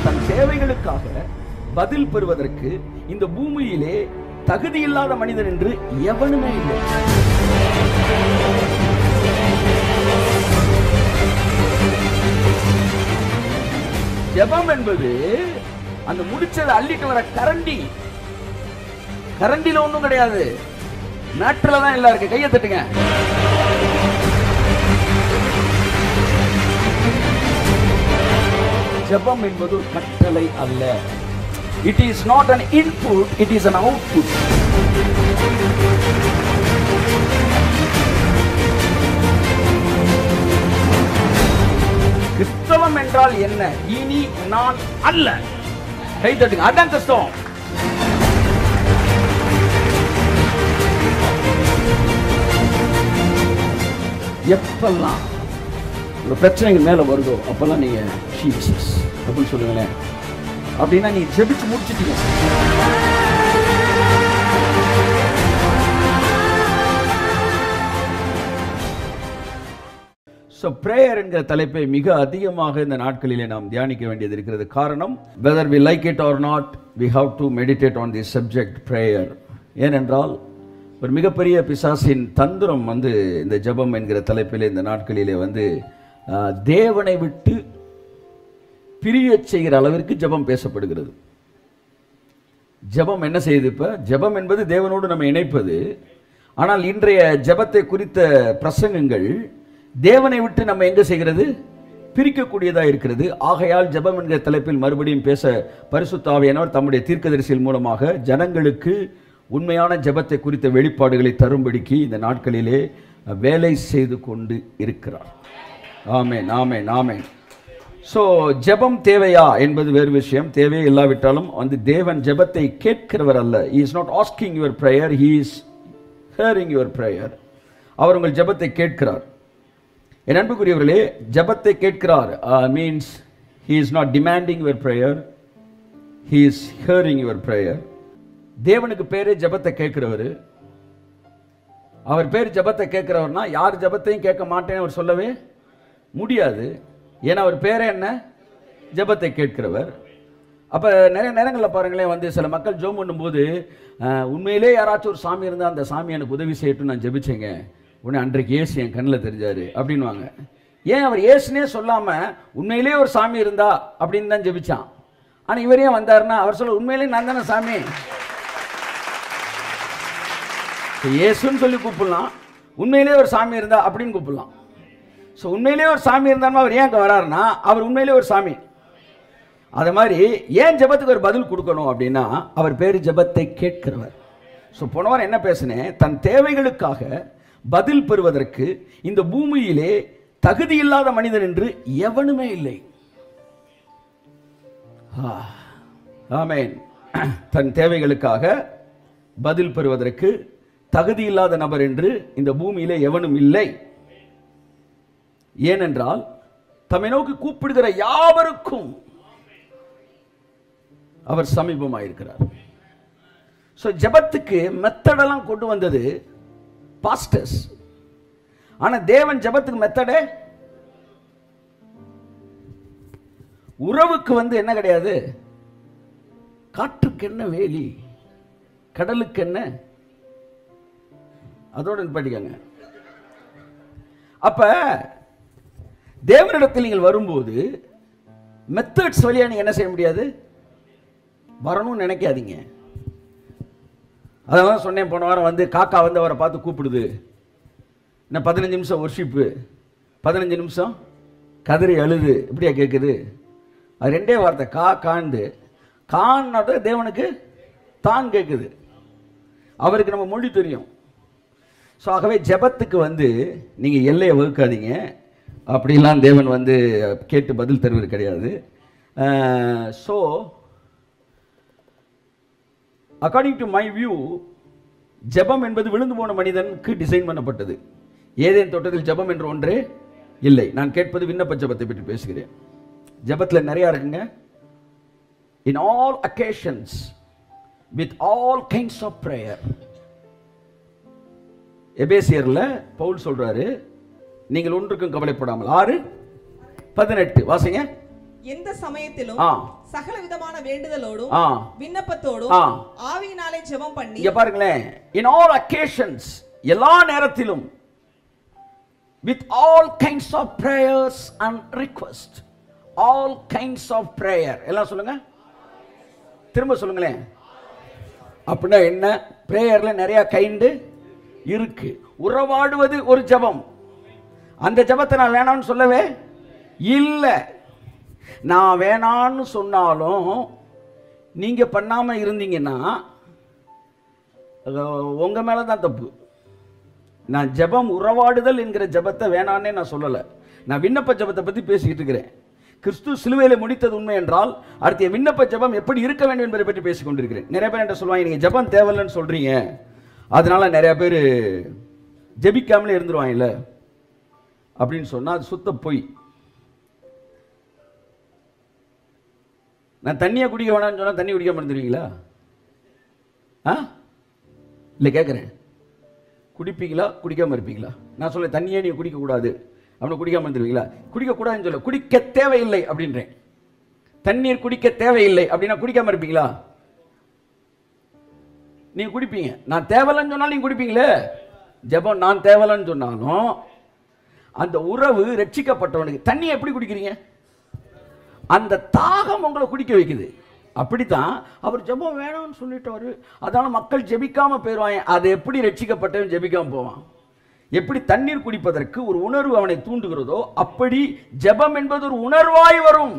தன் தேவைகளுக்காக பதில் பெறுவதற்கு இந்த பூமியிலே தகுதி இல்லாத மனிதன் என்று எவனுமே இல்லை. ஜெபம் என்பது அந்த முடிச்சதை அள்ளிட்டு வர கரண்டி. கரண்டில ஒண்ணும் கிடையாது, மேட்டர்ல தான் எல்லாம் இருக்கு. கையை தட்டுங்க. ஜெபம் என்பது ஒரு கட்டளை அல்ல. It is not an input, it is an output. கிறிஸ்தவம் என்றால் என்ன? இனி நான் அல்ல. கை தட்டுங்க. அதான் கிறிஸ்தவம். எப்பெல்லாம் ஒரு பிரச்சனைகள் மேல வருதோ அப்பெல்லாம் நீங்க ஜீசஸ் அப்படின்னு சொல்லுங்களேன். அப்படின்னா நீ ஜெபிச்சு முடிச்சிட்டீங்க. So prayer என்கிற தலைப்பை மிக அதிகமாக இந்த நாட்களிலே நாம் தியானிக்க வேண்டியது இருக்கிறது. காரணம், whether we like it or not, we have to meditate on this subject, prayer. ஏனென்றால் ஒரு மிகப்பெரிய பிசாசின் தந்திரம் இந்த ஜெபம் என்கிற தலைப்பிலே இந்த நாட்களிலே தேவனை விட்டு பிரிய செய்கிற அளவிற்கு ஜெபம் பேசப்படுகிறது. ஜெபம் என்ன செய்யுது? இப்ப ஜெபம் என்பது தேவனோடு நம்ம இணைப்பது. ஆனால் இன்றைய ஜெபத்தை குறித்த பிரசங்கங்கள் தேவனை விட்டு நம்ம எங்க செய்கிறது? பிரிக்கக்கூடியதா இருக்கிறது. ஆகையால் ஜெபம் என்கிற தலைப்பில் மறுபடியும் பேச பரிசுத்த ஆவியானவர் தம்முடைய தீர்க்கதரிசியின் மூலமாக ஜனங்களுக்கு உண்மையான ஜெபத்தை குறித்த வெளிப்பாடுகளை தரும்படிக்கு இந்த நாட்களிலே வேலை செய்து கொண்டு இருக்கிறார். ஆமென், ஆமென், ஆமென். ஸோ ஜெபம் தேவையா என்பது வேறு விஷயம். தேவையே இல்லாவிட்டாலும் தேவன் ஜெபத்தை கேட்கிறவர் அல்ல. He is not asking your prayer, he is hearing your prayer. அவர் உங்கள் ஜெபத்தை கேட்கிறார். என் அன்புக்குரியவர்களே, ஜெபத்தை கேட்கிறார் means he is not demanding your prayer, he is hearing your prayer. தேவனுக்கு பேரே ஜெபத்தை கேட்கிறவர். அவர் பேர் ஜெபத்தை கேட்கிறவர்னா யார் ஜெபத்தையும் கேட்க மாட்டேன்னு அவர் சொல்லவே முடியாது. ஏன்னா அவர் பேரே என்ன? ஜெபத்தை கேட்கிறவர். அப்போ நிறைய நேரங்களில் பாருங்களேன், சில மக்கள் ஜெபம் பண்ணும்போது உண்மையிலே யாராச்சும் ஒரு சாமி இருந்தால் அந்த சாமி எனக்கு உதவி செய்யட்டும் நான் ஜெபிச்சேங்க, உடனே அன்றைக்கு ஏசு என் கண்ணில் தெரிஞ்சாரு அப்படின்வாங்க. ஏன் அவர் ஏசுனே சொல்லாமல் உண்மையிலே ஒரு சாமி இருந்தா அப்படின்னு தான் ஜெபிச்சான். ஆனால் இவர் ஏன் வந்தாருன்னா அவர் சொல்ல உண்மையிலே நான் தானே சாமி. ஏசுன்னு சொல்லி கூப்பிடலாம், உண்மையிலே ஒரு சாமி இருந்தா அப்படின்னு கூப்பிடலாம். ஸோ உண்மையிலே ஒரு சாமி இருந்தாலும் அவர் ஏன் அங்கே வராருன்னா அவர் உண்மையிலே ஒரு சாமி. அது மாதிரி ஏன் ஜெபத்துக்கு ஒரு பதில் கொடுக்கணும் அப்படின்னா அவர் பேர் ஜெபத்தை கேட்கிறவர். ஸோ போன வாரம் என்ன பேசினேன்? தன் தேவைகளுக்காக பதில் பெறுவதற்கு இந்த பூமியிலே தகுதி இல்லாத மனிதன் என்று எவனுமே இல்லை. ஆமென். தன் தேவைகளுக்காக பதில் பெறுவதற்கு தகுதி இல்லாத நபர் என்று இந்த பூமியிலே எவனும் இல்லை. ஏனென்றால் தம்மை நோக்கி கூப்பிடுகிற யாவருக்கும் அவர் சமீபமாயிருக்கிறார். ஸோ ஜெபத்துக்கு மெத்தடெல்லாம் கொண்டு வந்தது பாஸ்டர்ஸ். ஆனா தேவன் ஜெபத்துக்கு மெத்தடே உறவுக்கு என்ன கிடையாது. காற்றுக்கு என்ன வேலி, கடலுக்கு என்ன, அதோட படிக்காங்க. அப்ப தேவனிடத்தில் நீங்கள் வரும்போது மெத்தட்ஸ் வழியா நீங்க என்ன செய்ய முடியாது, வரணும்னு நினைக்காதீங்க. அதான் சொன்னேன் போன வாரம் காக்கா அவரை பார்த்து கூப்பிடுது. என்ன 15 நிமிஷம் ஒர்ஷிப்பு, 15 நிமிஷம் கதறி அழுது இப்படியா கேட்குது? அது ரெண்டே வார்த்தை, காண்டு. கான்னோட தேவனுக்கு தான் கேட்குது. அவருக்கு நம்ம மொழி தெரியும். ஸோ ஆகவே ஜெபத்துக்கு நீங்கள் எல்லையை வகுக்காதீங்க. அப்படிலாம் தேவன் கேட்டு பதில் தருவது கிடையாது. So according to my view, ஜெபம் என்பது விழுந்து போன மனிதனுக்கு டிசைன் பண்ணப்பட்டது. ஏதேன் தோட்டத்தில் ஜெபம் என்று ஒன்றே இல்லை. நான் கேட்பது விண்ணப்ப ஜெபத்தை பற்றி பேசுகிறேன். ஜெபத்தில் நிறையா இருக்குங்க. In all occasions with all kinds of prayer. எபேசியர்ல பவுல் சொல்றாரு, நீங்கள் ஒன்றுக்கும் கவலைப்படாமல். 6:18 வாசிங்க. எந்த சமயத்திலும் சகல விதமான வேண்டுதலோடும் விண்ணப்பத்தோடும் ஆவியினாலே ஜெபம் பண்ணி. இங்க பாருங்களேன், in all occasions, எல்லா நேரத்திலும், with all kinds of prayers and requests. all kinds of prayer. எல்லாம் சொல்லுங்க, திரும்ப சொல்லுங்களேன். அப்படின்னா என்ன? பிரேயர்ல நிறைய கைண்டு இருக்கு. உறவாடுவது ஒரு ஜெபம். அந்த ஜெபத்தை நான் வேணாம்னு சொல்லவே இல்லை. நான் வேணான்னு சொன்னாலும் நீங்க பண்ணாம இருந்தீங்கன்னா உங்க மேலதான் தப்பு. நான் ஜெபம், உறவாடுதல் என்கிற ஜெபத்தை வேணான்னே நான் சொல்லலை. நான் விண்ணப்ப ஜெபத்தை பத்தி பேசிக்கிட்டு இருக்கிறேன். கிறிஸ்து சிலுவையில் முடித்தது உண்மை என்றால் அடுத்த விண்ணப்ப ஜெபம் எப்படி இருக்க வேண்டும் என்பதை பற்றி பேசிக் கொண்டிருக்கிறேன். நிறைய பேர் என்ன சொல்லுவாங்க, நீங்க ஜெபம் தேவையில்லைன்னு சொல்றீங்க, அதனால நிறைய பேர் ஜெபிக்காமலே இருந்துருவாங்கல்ல அப்படின்னு சொன்னா அது சுத்த பொய். நான் தண்ணியை குடிக்க வேணாம்னு சொன்னா தண்ணி குடிக்காம இருந்துருவீங்களா? இல்லை கேட்குறேன், குடிப்பீங்களா குடிக்காம இருப்பீங்களா? நான் சொல்ல தண்ணியே நீங்க குடிக்க கூடாது அப்படின்னு குடிக்காம இருந்துருவீங்களா? குடிக்க கூடாதுன்னு சொல்ல, குடிக்க தேவையில்லை அப்படின்றேன். தண்ணீர் குடிக்க தேவையில்லை அப்படின்னா குடிக்காம இருப்பீங்களா? நீங்க குடிப்பீங்க. நான் தேவையில்லைன்னு சொன்னாலும் நீங்க குடிப்பீங்களே. ஜெபம் நான் தேவையில்லைன்னு சொன்னாலும் அந்த உறவு ரட்சிக்கப்பட்டவனுக்கு தண்ணி எப்படி குடிக்கிறீங்க? அந்த தாகம் உங்களை குடிக்க வைக்குது. அப்படித்தான் அவர் ஜெபம் வேணும்னு சொல்லிட்டாரு, அதனால மக்கள் ஜெபிக்காம போயிடுவாங்க. அது எப்படி ரட்சிக்கப்பட்டவன் ஜெபிக்காம போவான்? எப்படி தண்ணீர் குடிப்பதற்கு ஒரு உணர்வு அவனை தூண்டுகிறதோ அப்படி ஜெபம் என்பது ஒரு உணர்வாய் வரும்.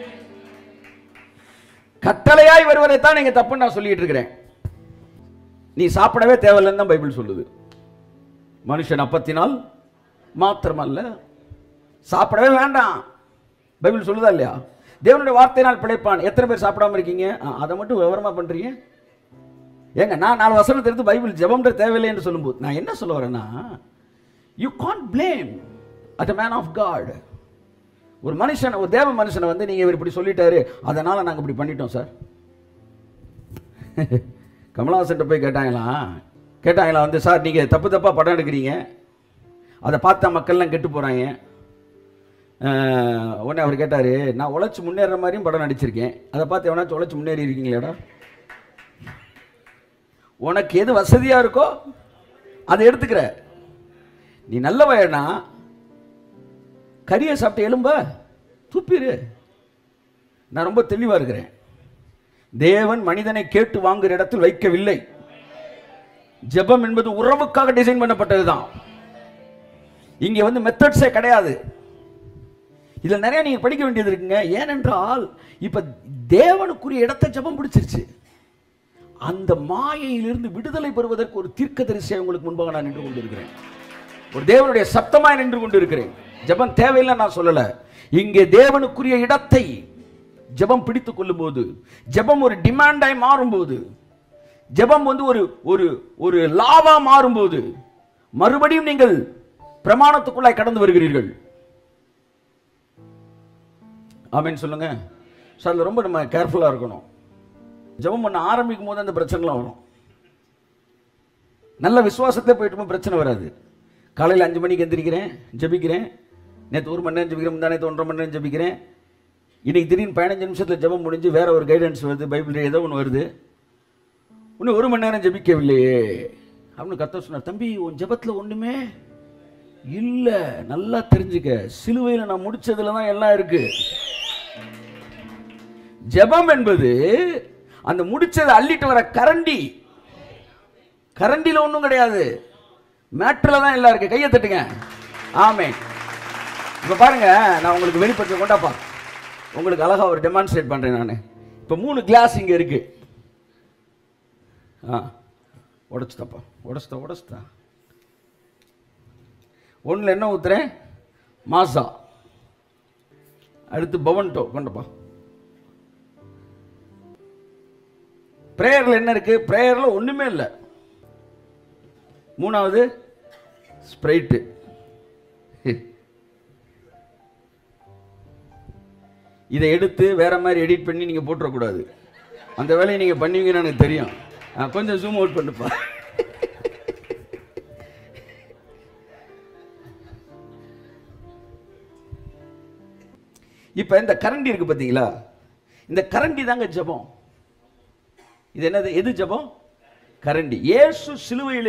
கட்டளையாய் வருவதைத்தான் நீங்க தப்புன்னு நான் சொல்லிட்டு இருக்கிறேன். நீ சாப்பிடவே தேவையில்லைன்னு தான் பைபிள் சொல்லுது. மனுஷன் அப்பத்தினால் மாத்திரமல்ல, சாப்பிடவே வேண்டாம் பைபிள் சொல்லுதா இல்லையா? தேவனுடைய வார்த்தையினால் பிழைப்பான். எத்தனை பேர் சாப்பிடாம இருக்கீங்க? அதை மட்டும் விவரமா பண்றீங்க. ஏங்க, நான் 4 வசனத்தை எடுத்து பைபிள் ஜெபம்ன்ற தேவையில்லை என்று சொல்லும்போது நான் என்ன சொல்ல வரேன்னா, you can't blame at a man of God. ஒரு மனுஷன், ஒரு தேவ மனுஷனை வந்து நீங்க இவர் இப்படி சொல்லிட்டாரு அதனால நாங்க இப்படி பண்ணிட்டோம் சார். கமலஹாசன் போய் கேட்டாங்களா வந்து, சார் நீங்க தப்பா படம் எடுக்கிறீங்க, அதை பார்த்தா மக்கள்லாம் கெட்டு போறாங்க. உடனே அவர் கேட்டாரு, நான் உழைச்சி முன்னேற மாதிரியும் படம் நடிச்சிருக்கேன், அதை பார்த்து எவனாச்சும் உழைச்சி முன்னேறி இருக்கீங்களேடா? உனக்கு எது வசதியா இருக்கோ அதை எடுத்துக்கிற. நீ நல்ல வயனா கறியை சாப்பிட்டு எலும்ப துப்பிரு. நான் ரொம்ப தெளிவா இருக்கிறேன். தேவன் மனிதனை கேட்டு வாங்குற இடத்தில் வைக்கவில்லை. ஜெபம் என்பது உறவுக்காக டிசைன் பண்ணப்பட்டதுதான். இங்க வந்து மெத்தட்ஸே கிடையாது. இதுல நிறைய நீங்க படிக்க வேண்டியது இருக்குங்க. ஏனென்றால் இப்ப தேவனுக்குரிய இடத்தை ஜெபம் பிடிச்சிருச்சு. அந்த மாயையிலிருந்து விடுதலை பெறுவதற்கு ஒரு தீர்க்கதரிசியை உங்களுக்கு முன்பாக நான் நின்று கொண்டிருக்கிறேன். ஒரு தேவனுடைய சத்தமாய் நின்று கொண்டிருக்கிறேன். ஜெபம் தேவையில்லை நான் சொல்லல. இங்கே தேவனுக்குரிய இடத்தை ஜெபம் பிடித்துக் கொள்ளும் போது, ஜெபம் ஒரு டிமாண்டாய் மாறும்போது, ஜெபம் வந்து ஒரு ஒரு ஒரு லாவா மாறும்போது மறுபடியும் நீங்கள் பிரமாணத்துக்குள்ளாய் கடந்து வருகிறீர்கள். ஆமென் சொல்லுங்க. சார் ரொம்ப நம்ம கேர்ஃபுல்லா இருக்கணும். ஜெபம் பண்ண ஆரம்பிக்கும் போது அந்த பிரச்சனைலாம் வரும். நல்ல விசுவாசத்தை போயிட்டு பிரச்சனை வராது. காலையில் 5 மணிக்கு எந்திரிக்கிறேன், ஜெபிக்கிறேன். நேற்று 1 மணி நேரம் ஜெபிக்கிறேன், முந்தா நேற்று 1.5 மணி நேரம் ஜெபிக்கிறேன். இன்னைக்கு திடீர்னு 15 நிமிஷத்தில் ஜெபம் முடிஞ்சு வேற ஒரு கைடன்ஸ் வருது, பைபிள் ஏதோ ஒன்று வருது. இன்னும் 1 மணி நேரம் ஜெபிக்கவில்லையே அப்படின்னு கர்த்தர் சொன்னார். தம்பி, உன் ஜெபத்தில் ஒன்றுமே இல்லை, நல்லா தெரிஞ்சுக்க. சிலுவையில் நான் முடிச்சதுல தான் எல்லாம் இருக்கு. ஜெபம் என்பது அந்த முடிச்சதை அள்ளிட்டு வர கரண்டி. கரண்டில ஒன்றும் கிடையாது, மேட்ரில் தான் எல்லாம் இருக்கு. கையை தட்டுங்க. ஆமென். இப்போ பாருங்க, நான் உங்களுக்கு வெளிப்படுத்த கொண்டாப்பா, உங்களுக்கு அழகா ஒரு டெமான்ஸ்ட்ரேட் பண்றேன். நான் இப்போ 3 கிளாஸ் இங்க இருக்கு. உடைச்சுதாப்பா, உடைச்சுதா. ஒன்றில் என்ன ஊத்துறேன்? மாசா. அடுத்து பவன்டோ கொண்டப்பா. பிரேயர்ல என்ன இருக்கு? பிரேயர்ல ஒண்ணுமே இல்லை. 3வது ஸ்ப்ரைட்டு. இதை எடுத்து வேற மாதிரி எடிட் பண்ணி நீங்க போட்டுறக்கூடாது. அந்த வேலையை நீங்க பண்ணுவீங்கன்னு எனக்கு தெரியும். கொஞ்சம் ஜூம் அவுட் பண்ணுப்பா. இப்ப இந்த கரண்டி இருக்கு பாத்தீங்களா, இந்த கரண்டி தாங்க ஜெபம். இது என்னது? எது ஜெபம்? கரண்டி. இயேசு சிலுவையிலே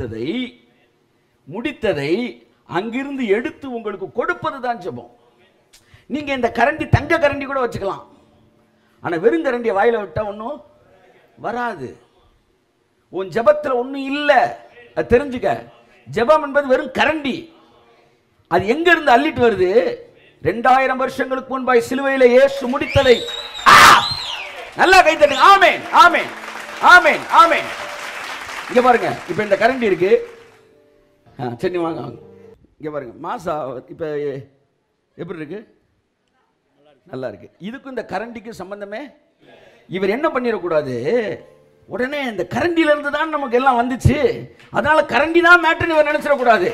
முடித்ததை அங்கிருந்து எடுத்து உங்களுக்கு கொடுப்பது தான் ஜெபம். நீங்க இந்த கரண்டி தங்க கரண்டி கூட வச்சுக்கலாம், ஆனா வெறும் கரண்டியை வாயில விட்டா ஒன்றும் வராது. உன் ஜெபத்தில் ஒன்றும் இல்லை, அது தெரிஞ்சுக்க. ஜெபம் என்பது வெறும் கரண்டி. அது எங்க இருந்து அள்ளிட்டு வருது? 2000 வருஷங்களுக்கு முன்பாய் சிலுவையிலே இயேசு முடித்ததை. நல்லா கை தட்டுங்க. ஆமென், ஆமென், ஆமென், ஆமென். இங்க பாருங்க, இப்ப இந்த கரண்டி இருக்கு. சரி வாங்க, இங்க பாருங்க. மாசா இப்ப எப்படி இருக்கு? நல்லா இருக்கு. இதுக்கும் இந்த கரண்டிக்கும் சம்பந்தமே. இவர் என்ன பண்ணிடக்கூடாது, உடனே இந்த கரண்டியில இருந்து தான் நமக்கு எல்லாம் வந்துச்சு, அதனால கரண்டி தான் மேட்டர்னு இவர் நினைச்சிடக்கூடாது.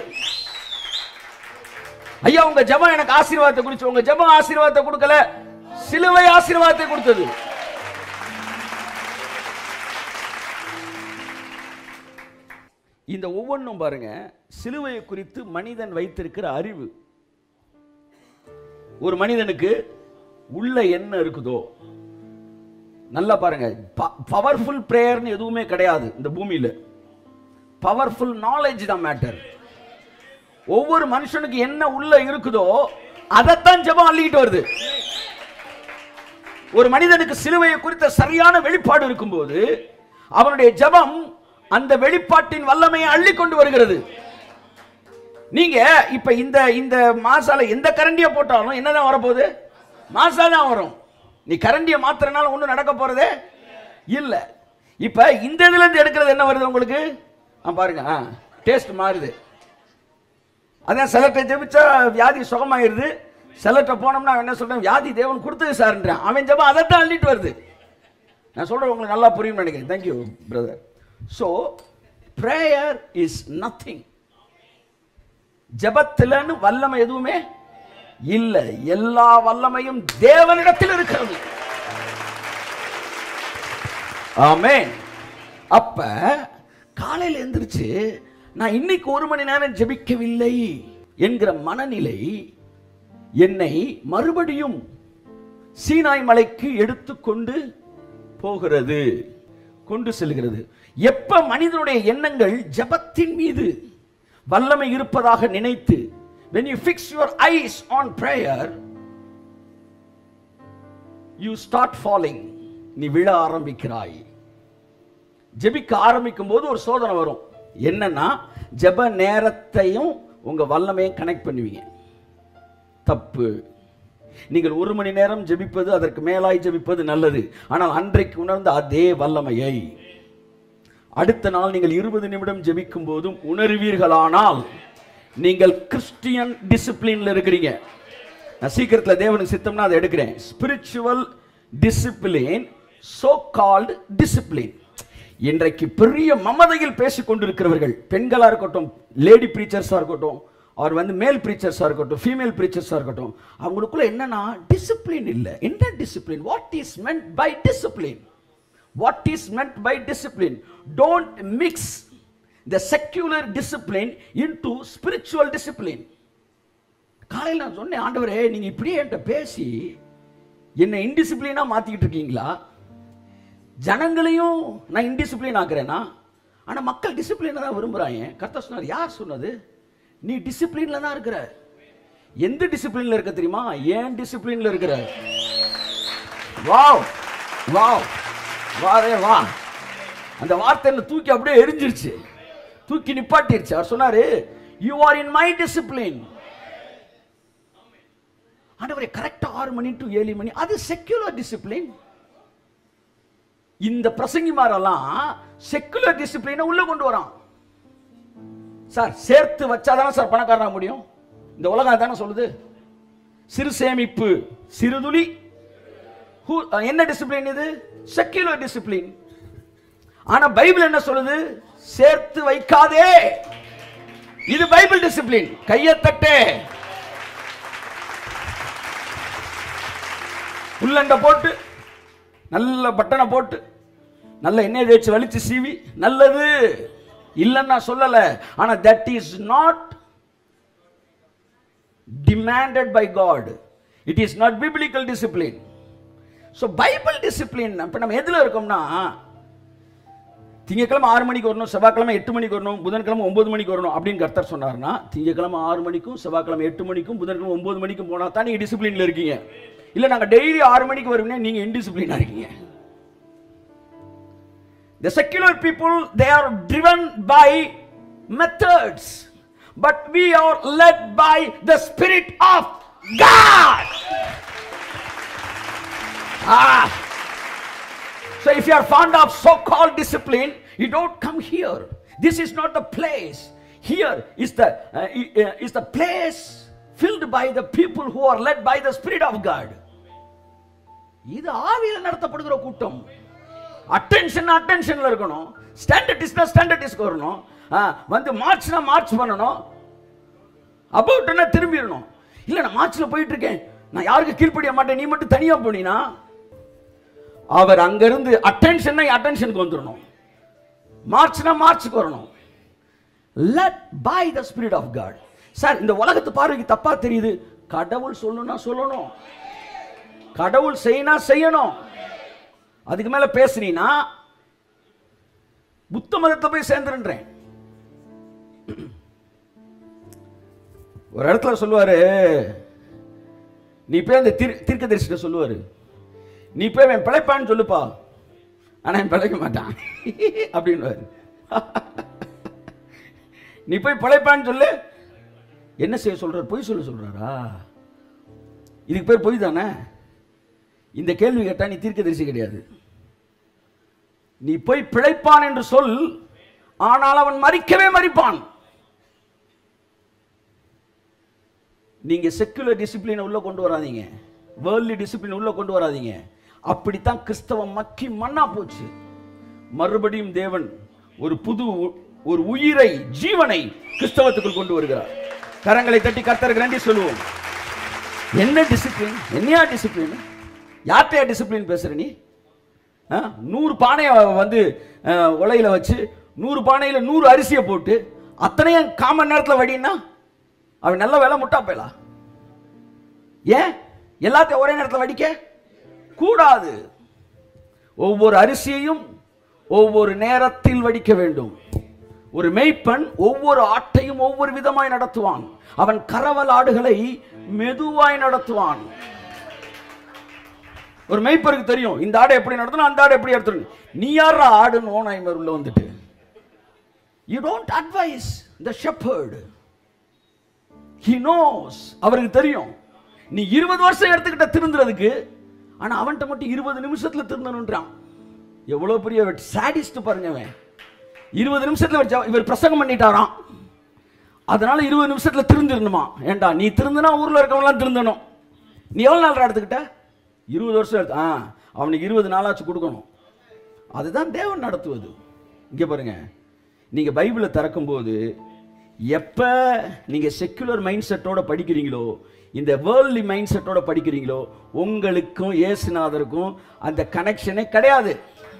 ஐயா உங்க ஜெபம் எனக்கு ஆசீர்வாதத்தை கொடுத்து, உங்க ஜெபம் ஆசீர்வாதத்தை கொடுக்கல, சிலுவை ஆசீர்வாதத்தை கொடுத்தது. இந்த ஒவ்வொன்றும் பாருங்க, சிலுவையை குறித்து மனிதன் வைத்திருக்கிற அறிவு. ஒரு மனிதனுக்கு உள்ள என்ன இருக்குதோ, நல்லா பாருங்க, பவர்ஃபுல் பிரேயர்னு எதுவுமே கிடையாது இந்த பூமியில. பவர்ஃபுல் நாலேஜ் தான் மேட்டர். ஒவ்வொரு மனுஷனுக்கு என்ன உள்ள இருக்குதோ அதைத்தான் ஜெபம் அள்ளிட்டு வருது. ஒரு மனிதனுக்கு சிலுவையை குறித்த சரியான வெளிப்பாடு இருக்கும்போது அவனுடைய ஜெபம் அந்த வெளிப்பாட்டின் வல்லமையை அள்ளி கொண்டு வருகிறது. நீங்க இப்ப இந்த மாசால எந்த கரண்டியை போட்டாலும் என்னதான் வரப்போகுது? மாசா தான் வரும். நீ கரண்டியை மாத்திரனால ஒன்றும் நடக்க போறதே இல்ல. இப்ப இந்த இதுல இருந்து எடுக்கிறது என்ன வருது உங்களுக்கு? பாருங்க, டேஸ்ட் மாறுது. அதான் சிலர்கிட்ட ஜெபிச்சா வியாதி சுகமாயிருது, சிலர்கிட்ட போனோம்னா என்ன சொல்றேன், வியாதி தேவன் கொடுத்தது சார்ன்றான். அவன் ஜெபம் அதைத்தான் அள்ளிட்டு வருது. நான் சொல்றேன், உங்களுக்கு நல்லா புரியும் நினைக்கிறேன். Thank you brother. So prayer is nothing. ஜெபத்திலன்னு வல்லமை எதுவுமே இல்லை, எல்லா வல்லமையும் தேவனிடத்தில் இருக்கிறது. ஆமென். அப்ப காலையில் எந்திரிச்சு நான் இன்னைக்கு 1 மணி நேரம் ஜெபிக்கவில்லை என்கிற மனநிலை என்னை மறுபடியும் சீனாய் மலைக்கு எடுத்துக்கொண்டு போகிறது, கொண்டு செல்கிறது. எப்ப மனிதனுடைய எண்ணங்கள் ஜெபத்தின் மீது வல்லமை இருப்பதாக நினைத்து, when you fix your eyes on prayer, you start falling. நீ விழ ஆரம்பிக்கிறாய். ஜெபிக்க ஆரம்பிக்கும் போது ஒரு சோதனை வரும். என்னன்னா, ஜெப நேரத்தையும் உங்க வல்லமையும் கனெக்ட் பண்ணுவீங்க. தப்பு. நீங்கள் 1 மணி நேரம் ஜெபிப்பது, அதற்கு மேலாய் ஜெபிப்பது நல்லது. ஆனால் அன்றைக்கு உணர்ந்த அதே வல்லமையை அடுத்த நாள் நீங்கள் 20 நிமிடம் ஜெபிக்கும் போதும் உணர்வீர்களானால் நீங்கள் கிறிஸ்டியன் டிசிப்ளின்ல இருக்கிறீங்க. நான் சீக்கிரத்தில் தேவனுக்கு சித்தம்னா அதை எடுக்கிறேன். Spiritual discipline, so called discipline. இன்றைக்கு பெரிய மமதையில் பேசிக் கொண்டிருக்கிறவர்கள், பெண்களா இருக்கட்டும், லேடி பிரீச்சர்ஸா இருக்கட்டும், அவர் மேல் பிரீச்சர்ஸா இருக்கட்டும், ஃபீமேல் பிரீச்சர்ஸா இருக்கட்டும், அவங்களுக்குள்ள என்னன்னா டிசிப்ளின் இல்லை. என்ன discipline? What is meant by discipline? What is meant by discipline? Don't mix the secular discipline into spiritual discipline. காலையில் நான் சொன்னேன், ஆண்டவரே நீங்க இப்படியே என்கிட்ட பேசி என்னை இன்டிசிப்ளினா மாத்திக்கிட்டு இருக்கீங்களா? ஜனங்களையும் நான் இன்டிசிப்ளின் ஆக்குறேனா? ஆனா மக்கள் டிசிப்ளினை தான் விரும்புறாங்க. கர்த்தர் சொன்னார், யார் சொன்னது? நீ டிசிப்ளின்ல தான் இருக்கிற. எந்த டிசிப்ளின்ல இருக்க தெரியுமா? ஏன் டிசிப்ளின்ல இருக்கிற. வாவ் வாவ் வாரே வா. அந்த வார்த்தை தூக்கி அப்படியே எரிஞ்சிருச்சு, தூக்கி நிப்பாட்டிருச்சு. அவர் சொன்னாரு, you are in my discipline. ஆண்டவரே கரெக்டா 6 மணி டு 7 மணி, அது செக்குலர் டிசிப்ளின். இந்த பிரசங்கிமாரெல்லாம் செக்குலர் டிசிப்ளினை உள்ள கொண்டு வரான். சார் சேர்த்து வச்சாதானே சார் பணக்காரனாக முடியும். இந்த உலகம் தானே சொல்லுது. சிறு சேமிப்பு சிறுதுளி. என்ன டிசிப்ளின் இது? Secular discipline. ஆனா பைபிள் என்ன சொல்லுது? சேர்த்து வைக்காதே. இது பைபிள் டிசிப்ளின். கையை தட்டே, உள்ளண்ட போட்டு, நல்ல பட்டனை போட்டு, நல்ல எண்ணெய் தேய்ச்சி வலிச்சு சீவி, நல்லது இல்லைன்னு நான் சொல்லல. ஆனா that is not demanded by God. It is not biblical discipline. So Bible discipline இப்போ நம்ம எதில் இருக்கோம்னா, திங்கக்கிழமை 6 மணிக்கு வரணும், செவ்வாய்க்கிழமை 8 மணிக்கு வரணும், புதன்கிழமை 9 மணிக்கு வரணும் அப்படின்னு கர்த்தர் சொன்னார்னா, திங்கக்கிழமை 6 மணிக்கும் செவ்வாய்க்கிழமை 8 மணிக்கும் புதன்கிழமை 9 மணிக்கும் போனால் தான் நீங்கள் டிசிப்ளினில் இருக்கீங்க. இல்லை நாங்கள் டெய்லி 6 மணிக்கு வருவீங்கன்னா நீங்கள் இன்டிசிப்ளினாக இருக்கீங்க. The secular people, they are driven by methods, but we are led by the Spirit of God. So if you are fond of so-called discipline, you don't come here. This is not the place. Here is the place filled by the people who are led by the Spirit of God. இது ஆவியில் நடத்தப்படுகிற கூட்டம். அட்டென்ஷன்ல இருக்கணும், ஸ்டாண்டர்டிஸ்க்கு வரணும், வந்து மார்ச்னா March பண்ணணும், அபவுட்னா திரும்பிடணும். இல்லை நான் மார்ச்சில் போயிட்டு இருக்கேன், நான் யாருக்கு கீழ்ப்படிய மாட்டேன், நீ மட்டும் தனியா போனீனா, அவர் அங்கிருந்து அட்டென்ஷனுக்கு வந்துடணும், மார்ச்னா மார்ச்சுக்கு வரணும். Led by the spirit of God. Sir இந்த உலகத்து பார்வைக்கு தப்பா தெரியுது. கடவுள் சொல்லணும், கடவுள் செய்யணும். அதுக்கு மேல பேசுனீனா புத்த மதத்தை போய் சேர்ந்துருன்றேன். ஒரு இடத்துல சொல்லுவாரு, நீ போய் அந்த தீர்க்கதரிசிட்ட சொல்லுவாரு, நீ போய் அவன் பிழைப்பான்னு சொல்லுப்பா, ஆனா அவன் பிழைக்க மாட்டான் அப்படின்னு. நீ போய் பிழைப்பான்னு சொல்லு. என்ன செய்ய சொல்றாரு? பொய் சொல்றாரா? இதுக்கு பேர் பொய் தானே. இந்த கேள்வி கேட்டா நீ தீர்க்கதரிசி கிடையாது. நீ போய் பிழைப்பான் என்று சொல், ஆனால் அவன் மரிப்பான். நீங்க செக்குலர் டிசிப்ளினை உள்ள கொண்டு வராதீங்க, வேர்ல்ட்லி டிசிப்ளின் உள்ள கொண்டு வராதீங்க. அப்படித்தான் கிறிஸ்தவம் மக்கி மண்ணா போச்சு. மறுபடியும் தேவன் ஒரு உயிரை, ஜீவனை கிறிஸ்தவத்துக்குள் கொண்டு வருகிறார். கரங்களை தட்டி கர்த்தருக்கு நன்றி சொல்லுவோம். என்ன டிசிப்ளின்? என்னையா டிசிப்ளின்? யார்கிட்டயா டிசிப்ளின் பேசுற நீ? 100 பானையை வந்து உலையில வச்சு 100 பானையில் 100 அரிசியை போட்டு அத்தனையும் காமன் நேரத்தில் வடினா அவன் நல்ல வேலை முட்டா போயலாம். ஏன் எல்லாத்தையும் ஒரே நேரத்தில் வடிக்க கூடாது? ஒவ்வொரு அரிசியையும் ஒவ்வொரு நேரத்தில் வடிக்க வேண்டும். ஒரு மேய்ப்பன் ஒவ்வொரு ஆட்டையும் ஒவ்வொரு விதமாய் நடத்துவான். அவன் கரவல் ஆடுகளை மெதுவாய் நடத்துவான். ஒரு மேய்ப்பருக்கு தெரியும் இந்த ஆடை எப்படி நடத்தணும், அந்த ஆடை எப்படி நடத்தணும். நீ யாரா ஆடு நோனாய்மர் உள்ள வந்துட்டு? You don't advise the shepherd. He knows. அவருக்கு தெரியும் நீ 20 வருஷம் எடுத்துக்கிட்ட திருந்துறதுக்கு, ஆனா அவன்கிட்ட மட்டும் 20 நிமிஷத்துல திருந்தணும்ன்றான். எவ்வளவு பெரிய சாடிஸ்ட் பாருங்க. 20 நிமிஷத்துல இவர் பிரசங்கம் பண்ணிட்டாராம், அதனால 20 நிமிஷத்துல திருந்திரணுமா? ஏண்டா நீ திருந்தினா ஊர்ல இருக்கவங்களாம் திருந்தணும். நீ எவ்வளவு நாள் எடுத்துக்கிட்ட? 20 வருஷம் எடுத்து. அவனுக்கு 20 நாளாச்சு கொடுக்கணும். அதுதான் தேவன் நடத்துவது. இங்க பாருங்க, நீங்க பைபிளை திறக்கும் போது எப்ப நீங்க செக்குலர் மைண்ட் செட்டோட படிக்கிறீங்களோ, இந்த வேர்ல்ட்லி மைண்ட் செட்டோட படிக்கிறீங்களோ, உங்களுக்கும் இயேசுநாதருக்கும் அந்த கனெக்ஷனே கிடையாது.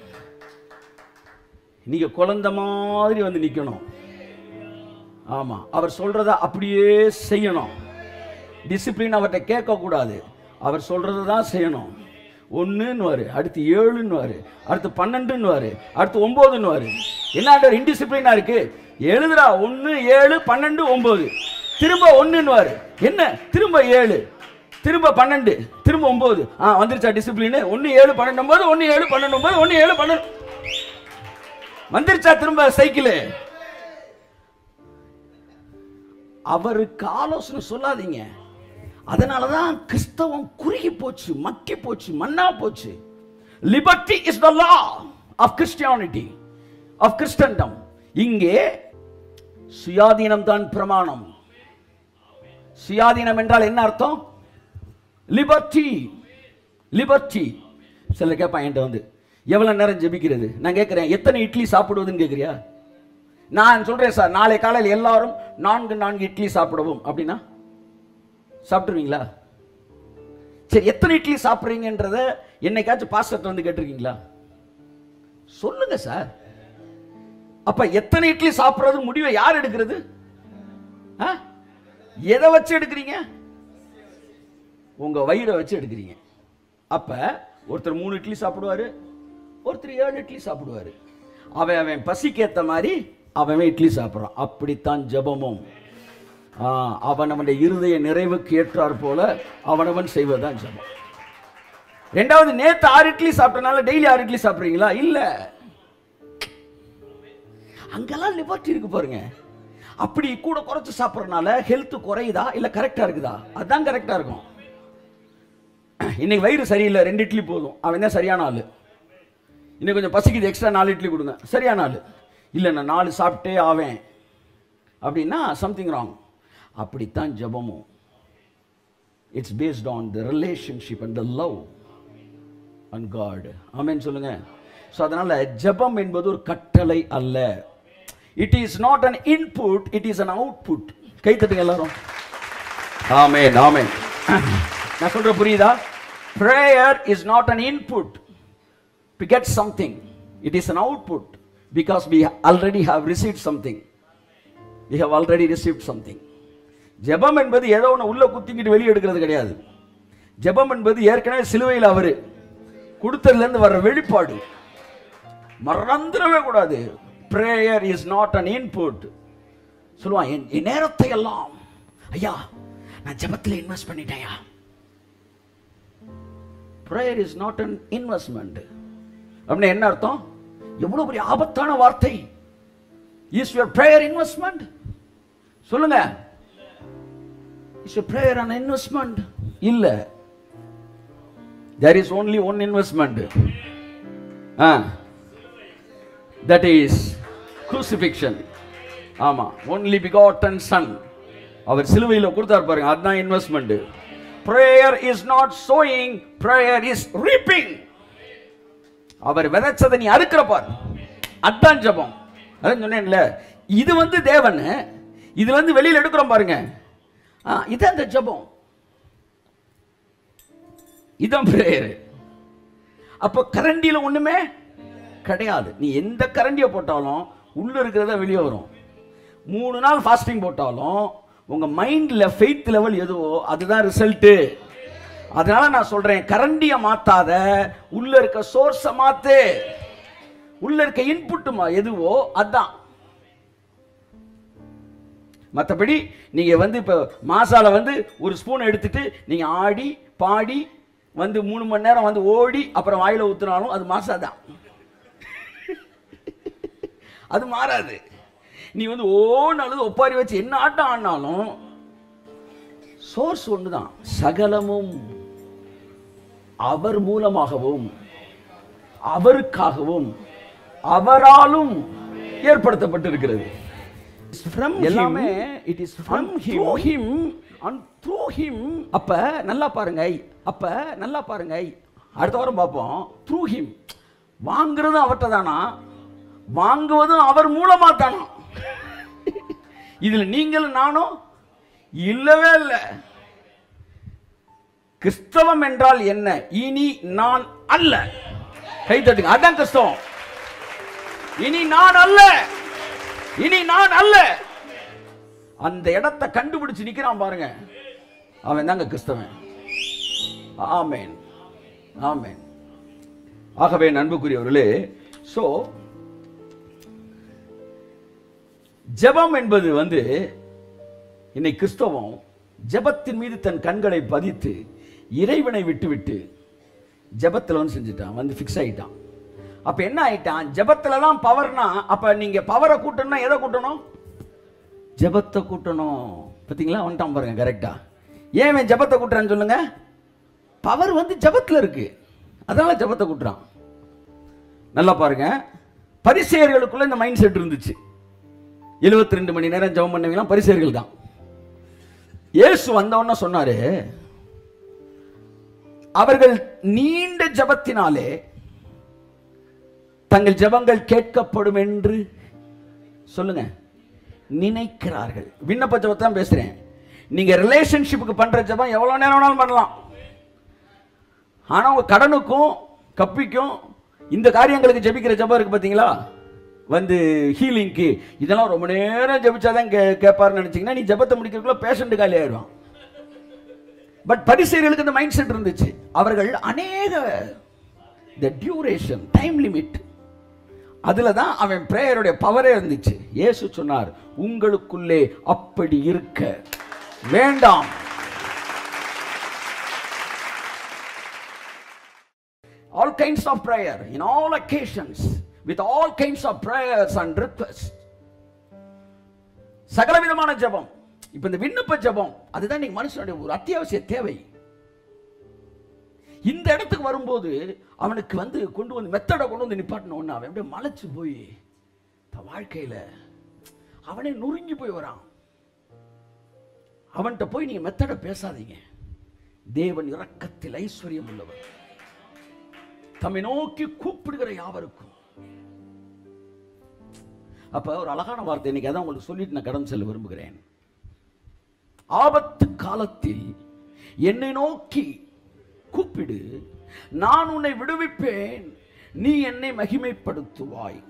நீங்க குழந்தை மாதிரி வந்து நிக்கணும். ஆமா, அவர் சொல்றத அப்படியே செய்யணும். டிசிப்ளின் அவர்கிட்ட கேட்க கூடாது, அவர் சொல்றதை தான் செய்யணும். 1 அடுத்து 7 அடுத்து 12 அடுத்து 9. என்ன இன்டிசிப்ளினா இருக்கு? எழுதுறா 1 7 12 9, திரும்ப 1 என்ன, திரும்ப 7, திரும்ப 12, திரும்ப 9. வந்துருச்சா டிசிப்ளின்? 1 7 12 9, 1 7 12 9, 1 7 12 வந்துருச்சா? திரும்ப சைக்கிள். அவருக்கு ஆலோசனை சொல்லாதீங்க. அதனாலதான் கிறிஸ்தவம் குறுகி போச்சு, மக்கி போச்சு, மண்ணா போச்சு. Liberty is the law of Christianity, of Christendom. இங்கே சுயாதீனம் தான் பிரமாணம். சுயாதீனம் என்றால் என்ன அர்த்தம்? லிபர்ட்டி. லிபர்ட்டி. சில கேட்பான் என்கிட்ட வந்து, எவ்வளவு நேரம் ஜெபிக்கிறது? நான் கேட்கிறேன், எத்தனை இட்லி சாப்பிடுவதுன்னு கேட்கிறியா? நான் சொல்றேன் சார், நாளை காலையில் எல்லாரும் 4 இட்லி சாப்பிடவும் அப்படின்னா சாப்பிட்டுருவீங்களா? சரி, எத்தனை இட்லி சாப்பிட்றீங்கன்றத என்னைக்காச்சும் பாஸ்டர் வந்து கேட்டிருக்கீங்களா? சொல்லுங்க சார். அப்ப எத்தனை இட்லி சாப்பிடுறது முடிவை யார் எடுக்கிறது? எதை வச்சு எடுக்கிறீங்க? உங்கள் வயிறை வச்சு எடுக்கிறீங்க. அப்போ ஒருத்தர் 3 இட்லி சாப்பிடுவார், ஒருத்தர் 7 இட்லி சாப்பிடுவார். அவன் பசிக்கேற்ற மாதிரி அவன் இட்லி சாப்பிட்றான். அப்படித்தான் ஜெபமும். அவனவனுடைய இருதய நிறைவுக்கு ஏற்றார் போல அவனவன் செய்வதுதான் ஜெபம். ரெண்டாவது, நேற்று 6 இட்லி சாப்பிட்டனால டெய்லி 6 இட்லி சாப்பிட்றீங்களா? இல்லை. அங்கெல்லாம் லிபர்ட்டி இருக்கு பாருங்க. அப்படி கூட குறைச்சு சாப்பிட்றதுனால ஹெல்த் குறையுதா இல்லை கரெக்டாக இருக்குதா? அதுதான் கரெக்டாக இருக்கும். இன்னைக்கு வயிறு சரியில்லை, 2 இட்லி போதும், அவன் தான் சரியான ஆள். இன்னும் கொஞ்சம் பசிக்குது, எக்ஸ்ட்ரா 4 இட்லி கொடுங்க, சரியான ஆள். இல்லை நான் 4 சாப்பிட்டே ஆவேன் அப்படின்னா சம்திங் ராங். அப்படித்தான் ஜெபமும். It's based on the relationship and the love and God. Amen சொல்லுங்க. ஸோ அதனால ஜெபம் என்பது ஒரு கட்டளை அல்ல. It is not an input, it is an output. கை தட்டுங்க எல்லாரும். ஆமென் ஆமென். நான் சொல்ற புரியுதா? Prayer is not an input to get something. It is an output because we already have received something. We have already received something. ஜெபம் என்பது ஏதோ ஒன்று உள்ள குத்திக்கிட்டு வெளியே எடுக்கிறது கிடையாது. ஜெபம் என்பது ஏற்கனவே சிலுவையில் அவர் கொடுத்ததுலேருந்து வர்ற வெளிப்பாடு. மறந்துடவே கூடாது. Prayer is not an input. சொல்லுவான், என் நேரத்தை எல்லாம் ஐயா நான் ஜெபத்தில் இன்வெஸ்ட் பண்ணிட்டேயா. Prayer is not an investment. அப்படின்னா என்ன அர்த்தம்? எவ்வளவு பெரிய ஆபத்தான வார்த்தை. Is your prayer investment? சொல்லுங்க. Is your prayer an investment? இல்ல. There is only one investment. That is crucifixion. ஆமா, only begotten son. அவர் சிலுவையில் கொடுத்தார் பாருங்க, அதுதான் investment. Prayer is not sowing, prayer is reaping. அவர் விதைச்சதை நீ அறுக்கிற பார், அதான் ஜெபம். அதான் சொன்னேன்ல, இது தேவன், இதுல வெளியில எடுக்கிறோம் பாருங்க, இதான் இந்த ஜெபம், இதான் பிரேயர். அப்ப கரண்டியில ஒண்ணுமே கிடையாது. நீ எந்த கரண்டியை போட்டாலும் உள்ள இருக்கிறதா வெளியே வரும். 3 நாள் ஃபாஸ்டிங் போட்டாலும் உங்க மைண்ட்ல ஃபெய்த் லெவல் எதுவோ அதுதான் ரிசல்ட். அதனால நான் சொல்றேன், கரண்டியை மாத்தாத, உள்ள இருக்க சோர்ஸை மாத்து. உள்ள இருக்க இன்புட் எதுவோ அதான். மற்றபடி நீங்க இப்ப மாசால ஒரு ஸ்பூன் எடுத்துட்டு நீங்க ஆடி பாடி 3 மணி நேரம் ஓடி அப்புறம் வாயில ஊத்துனாலும் அது மாசாதான், அது மாறாது. நீ ஓனாலும் ஒப்பாரி வச்சு என்ன ஆட்டம் ஆடினாலும் சோர்ஸ் ஒண்ணுதான். சகலமும் அவர் மூலமாகவும் அவருக்காகவும் அவராலும் ஏற்படுத்தப்பட்டிருக்கிறது. எல்லாமே it is from him and through him. அப்ப நல்லா பாருங்க, அடுத்த வாரம் பார்ப்போம். த்ரூ ஹிம், வாங்குறதும் அவர்கிட்ட தானா, வாங்குவதும் அவர் மூலமா தானா. இதுல நீங்களும் நானும் இல்லவே இல்லை. கிறிஸ்தவம் என்றால் என்ன? இனி நான் அல்ல. கை தட்டுங்க, அதான் கிறிஸ்தவம். இனி நான் அல்ல, இனி நான் அல்ல. அந்த இடத்தை கண்டுபிடிச்சு நிக்கிறான் பாருங்க, அவன் தாங்க கிறிஸ்தவன். ஆமென் ஆமென். ஆகவே அன்புக்குரியவர்களே, சோ ஜெபம் என்பது இன்னைக்கு கிறிஸ்தவம் ஜெபத்தின் மீது தன் கண்களை பதித்து இறைவனை விட்டுவிட்டு ஜெபத்தில் செஞ்சுட்டான், ஃபிக்ஸ் ஆயிட்டான். அப்ப என்ன ஆயிட்டான்? ஜெபத்துல தான் பவர்னா, அப்ப நீங்க பவரை கூட்டணும்னா எதை கூட்டணும்? ஜெபத்தை கூட்டணும். பார்த்தீங்களா, வந்துட்டான் பாருங்க கரெக்டா. ஏன் ஜெபத்தை கூட்டுறான்னு சொல்லுங்க. பவர் ஜெபத்தில் இருக்கு, அதனால ஜெபத்தை கூட்டுறான். நல்லா பாருங்க, பரிசேயர்களுக்குள்ள இந்த மைண்ட் செட் இருந்துச்சு. 72 மணி நேரம் ஜெபம் பண்ணவங்க பரிசேயர்கள் தான். இயேசு வந்தவன சொன்னாரு, அவர்கள் நீண்ட ஜெபத்தினாலே தங்கள் ஜெபங்கள் கேட்கப்படும் என்று சொல்லுங்க நினைக்கிறார்கள். விண்ணப்ப ஜெபத்தை தான் பேசுறேன். நீங்க ரிலேஷன்ஷிப்புக்கு பண்ற ஜெபம் எவ்வளவு நேரம் வேணாலும் பண்ணலாம். ஆனா உங்க கடனுக்கும் கப்பிக்கும் இந்த காரியங்களுக்கு ஜெபிக்கிற ஜெபம் இருக்கு பாத்தீங்களா, ஹீலிங்க்கு இதெல்லாம் ரொம்ப நேரம் ஜெபிச்சாதான் கேட்பாருன்னு நினைச்சீங்கன்னா நீ ஜெபத்தை முடிக்கிறதுக்குள்ள பேஷண்ட் காலி ஆயிடுவான். பட் பரிசேயர்களுக்கு அந்த மைண்ட் செட் இருந்துச்சு. அவர்கள் அநேக டியூரேஷன், டைம் லிமிட், அதுல தான் அவன் பிரேயருடைய பவரே இருந்துச்சு. இயேசு சொன்னார், உங்களுக்குள்ளே அப்படி இருக்க வேண்டாம். All kinds of prayer in all occasions with all kinds of prayers and requests. சகலவிதமான ஜெபம். இப்ப இந்த விண்ணப்ப ஜெபம் அதுதான் நீங்க மனுஷனுடைய ஒரு அத்தியாவசிய தேவை. இந்த இடத்துக்கு வரும்போது அவனுக்கு கொண்டு வந்து மெத்தடை கொண்டு வந்து நிப்பாட்டணும். அவன் அப்படியே மலைச்சு போய் வாழ்க்கையில அவனே நொறுங்கி போய் வரான். அவன்கிட்ட போய் நீங்க மெத்தடை பேசாதீங்க. தேவன் இரக்கத்தில் ஐஸ்வர்யம் உள்ளவர், தம்மை நோக்கி கூப்பிடுகிற யாவருக்கும். அப்ப ஒரு அழகான வார்த்தை இன்னைக்கு அதான் உங்களுக்கு சொல்லிட்டு நான் கடன் செல்ல விரும்புகிறேன். ஆபத்து காலத்தில் என்னை நோக்கி கூப்பிடு, நான் உன்னை விடுவிப்பேன், நீ என்னை மகிமைப்படுத்துவாய்.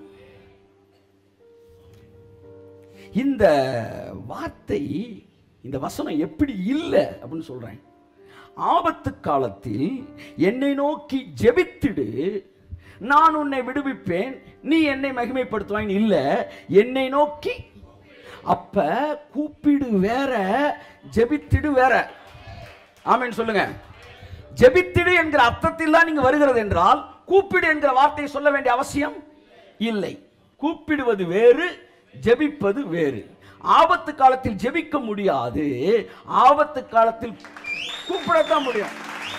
இந்த வார்த்தை, இந்த வசனம் எப்படி இல்லை அப்படின்னு சொல்றேன். ஆபத்து காலத்தில் என்னை நோக்கி ஜெபித்திடு, நான் உன்னை விடுவிப்பேன், நீ என்னை மகிமைப்படுத்துவாய் இல்ல, என்னை நோக்கி. அப்ப கூப்பிடு வேற, ஜெபித்திடு வேற. ஆமென் சொல்லுங்க. ஜெபித்திடு என்கிற அர்த்தத்தில் தான் நீங்க வருகிறது என்றால் கூப்பிடு என்கிற வார்த்தையை சொல்ல வேண்டிய அவசியம் இல்லை. கூப்பிடுவது வேறு, ஜெபிப்பது வேறு. ஆபத்து காலத்தில் ஜெபிக்க முடியாது, ஆபத்து காலத்தில் கூப்பிடத்தான் முடியும்.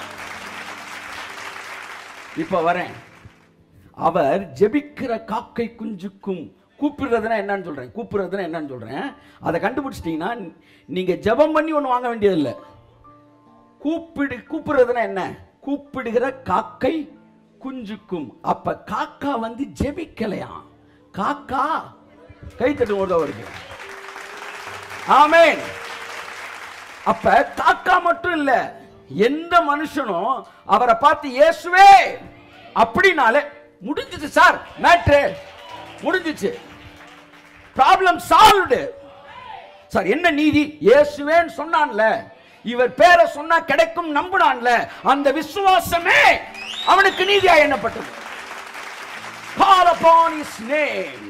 இப்ப வரேன். அவர் ஜெபிக்கிற காக்கை குஞ்சுக்கும் கூப்பிடுறதுனா என்னன்னு சொல்றேன். கூப்பிடுறதுனா என்னன்னு சொல்றேன். அதை கண்டுபிடிச்சிட்டீங்கன்னா நீங்க ஜெபம் பண்ணி ஒன்று வாங்க வேண்டியதில்லை. கூப்பிடுறதுனா என்ன? கூப்பிடுகிற காக்கை குஞ்சுக்கும். அப்ப காக்கா ஜெபிக்கலையா? காக்கா கை தட்டு ஒருத்தவருக்கு. ஆமென். அப்ப காக்கா மட்டும் இல்ல, எந்த மனுஷனும் அவரை பார்த்து இயேசுவே அப்படினாலே முடிஞ்சிச்சு சார், மேட்ரு முடிஞ்சிச்சு, ப்ராப்ளம் சால்வ்டு சார். என்ன நீதி? இயேசுவேன்னு சொன்னான்ல, இவர் பேரை சொன்னா கிடைக்கும் நம்பினான்ல, அந்த விசுவாசமே அவனுக்கு நீதியா எண்ணப்பட்டது. Call upon his name.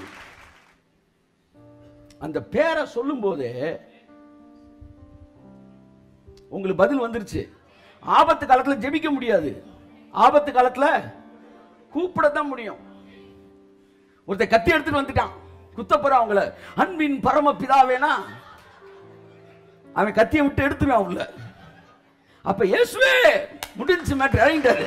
அந்த பேரை சொல்லும் போது உங்களுக்கு பதில் வந்துருச்சு. ஆபத்து காலத்தில் ஜெபிக்க முடியாது, ஆபத்து காலத்தில் கூப்பிடத்தான் முடியும். ஒருத்தர் கத்தி எடுத்துட்டு வந்துட்டான், குத்த போறான் அவங்கள, அன்பின் பரம பிதாவேனா அவன் கத்தியை விட்டு எடுத்துருவான் உள்ள. அப்ப இயேசுவே முடிஞ்சு மேட்டர் இறங்கிட்டாரு.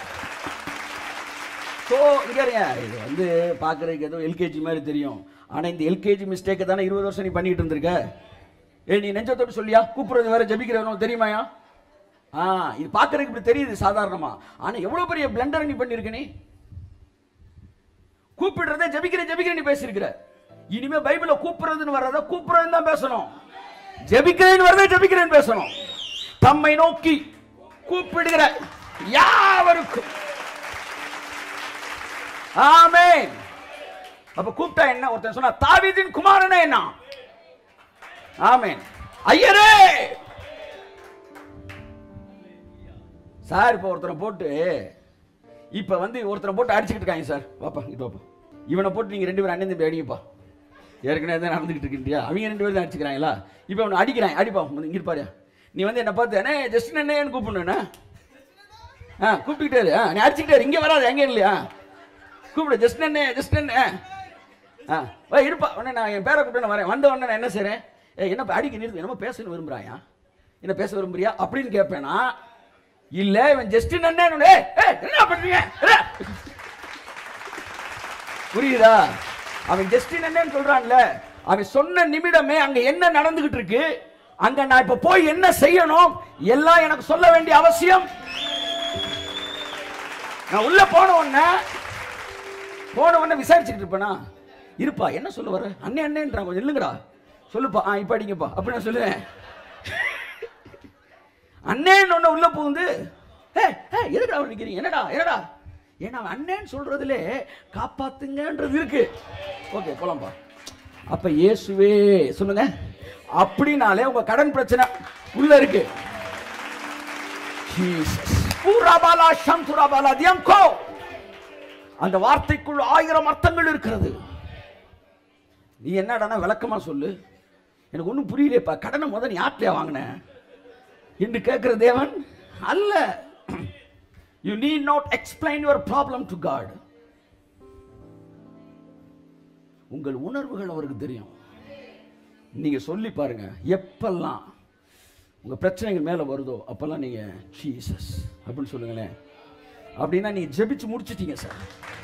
ஸோ இது பார்க்குறதுக்கு ஏதோ எல்கேஜி மாதிரி தெரியும். ஆனால் இந்த எல்கேஜி மிஸ்டேக்கை தானே 20 வருஷம் நீ பண்ணிட்டு இருந்திருக்க. நீ நெஞ்சத்தோடு சொல்லியா? கூப்பிடுறது வேற, ஜெபிக்கிறவனும் தெரியுமாயா? இது பார்க்கறதுக்கு இப்படி தெரியுது சாதாரணமா, ஆனால் எவ்வளோ பெரிய பிளண்டர் நீ பண்ணியிருக்க. நீ கூப்பிடுறத ஜெபிக்கிறேன் நீ பேசியிருக்கிற. இனிமே பைபிளில் கூப்பிடுறதுன்னு வர்றத கூப்பிடுறதுன்னு தான் பேசணும், ஜெபிக்கிறேன்னு வர்றத ஜெபிக்கிறேன்னு பேசணும். தம்மை நோக்கி கூப்பிடுகிற யாவருக்கும். ஆமென். அப்ப கூப்பிட்டா என்ன? ஒருத்தன் சொன்னா தாவீதின் குமாரனே என்ன? ஆமென். ஐயரே சார். இப்ப ஒருத்தனை போட்டு ஒருத்தனை போட்டு அடிச்சுக்கிட்டு இருக்காங்க சார். பாப்பா இது பாப்பா, இவனை போட்டு நீங்க 2 பேரும் அண்ணன் தம்பி அடிங்கப்பா. ஏற்கனவே தான் நடந்துகிட்டு இருக்கியா? அவங்க 2 பேரும் தான் அடிச்சுக்கிறாங்களா? இப்ப அவனை அடிக்கிறான். அடிப்பா, இங்க இருப்பாரு. நீ என்ன பார்த்து அண்ணே ஜஸ்ட் அண்ணேன்னு கூப்பிடணும். கூப்பிட்டுக்கிட்டாரு, நீ அடிச்சுக்கிட்டாரு. இங்க வராது, எங்க இல்லையா? கூப்பிடு, ஜஸ்ட் அண்ணே ஜஸ்ட் அண்ணே. இருப்பா உடனே நான் என் பேரை கூப்பிட்டு வரேன். வந்த உடனே நான் என்ன செய்றேன்? என்ன அடிக்க நிறுத்து, என்னமோ பேச விரும்புறாயா? என்ன பேச விரும்புறியா அப்படின்னு கேட்பேனா? இல்ல இவன் ஜஸ்ட் அண்ணே என்ன பண்றீங்க புரியுதா? அவன் ஜஸ்ட் அண்ணேன்னு சொல்றான்ல, அவன் சொன்ன நிமிடமே அங்க என்ன நடந்துகிட்டு இருக்கு, அங்க நான் இப்ப போய் என்ன செய்யணும் எல்லாம் எனக்கு சொல்ல வேண்டிய அவசியம். நான் உள்ள போன உடனே விசாரிச்சுட்டு இருப்பேனா? இருப்பா என்ன சொல்ல வர? அண்ணே அண்ணேன்றான், கொஞ்சம் இல்லைங்கடா சொல்லுப்பா. இப்ப அடிங்கப்பா அப்படி நான் சொல்லுவேன். அண்ணேன்னு ஒண்ணு உள்ள புகுந்து எதுடா நிக்கிறீங்க, என்னடா ஏன்னா அண்ணேன்னு சொல்றதுல காப்பாத்துங்கன்றது இருக்கு. ஓகே போலாம்பா. அப்ப இயேசுவே சொல்லுங்க அப்படின்னாலே உங்க கடன் பிரச்சனை உள்ள இருக்கு. Jesus. Urabala shanturabala diamko. அந்த வார்த்தைக்குள் 1000 அர்த்தங்கள் இருக்கிறது. நீ என்னடா விளக்கமா சொல்லு, எனக்கு ஒன்றும் புரியலையப்பா, கடனை முதல் நீ யார்கிட்டயா வாங்கின என்று கேட்கிற தேவன் அல்ல. You need not explain your problem to God. உங்கள் உணர்வுகள் அவருக்கு தெரியும். நீங்க சொல்லி பாருங்க, எப்பெல்லாம் உங்க பிரச்சனைகள் மேல வருதோ அப்பெல்லாம் நீங்க ஜீசஸ் அப்படின்னு சொல்லுங்களேன். அப்படின்னா நீங்க ஜெபிச்சு முடிச்சிட்டீங்க சார்.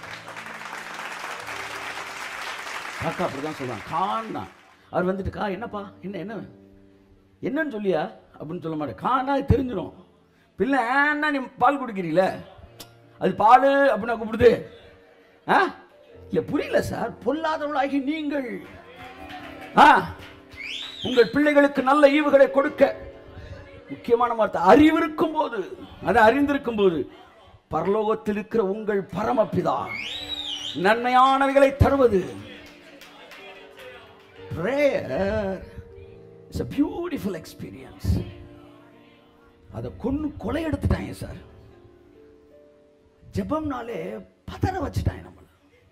காக்கா அப்படிதான் சொல்லுவாங்க. கான்னா அவர் வந்துட்டு கா என்னப்பா என்ன என்ன என்னன்னு சொல்லியா அப்படின்னு சொல்ல மாட்டேன். கானா தெரிஞ்சிடும். பிள்ளை ஏன்னா நீ பால் குடிக்கிறீங்களே, அது பால் அப்படின்னா கூப்பிடுது. இல்ல புரியல சார். பொல்லாதவளாகி நீங்கள் உங்கள் பிள்ளைகளுக்கு நல்ல ஈவுகளை கொடுக்க, முக்கியமான வார்த்தை அறிவு இருக்கும் போது, அதை அறிந்திருக்கும் போது, பரலோகத்தில் இருக்கிற உங்கள் பரமபிதா நன்மையானவைகளை தருவது. Prayer is a beautiful experience. அதை கொலை எடுத்துட்டாங்க சார். ஜெபம்னாலே பதற வச்சுட்டாங்க நம்மள.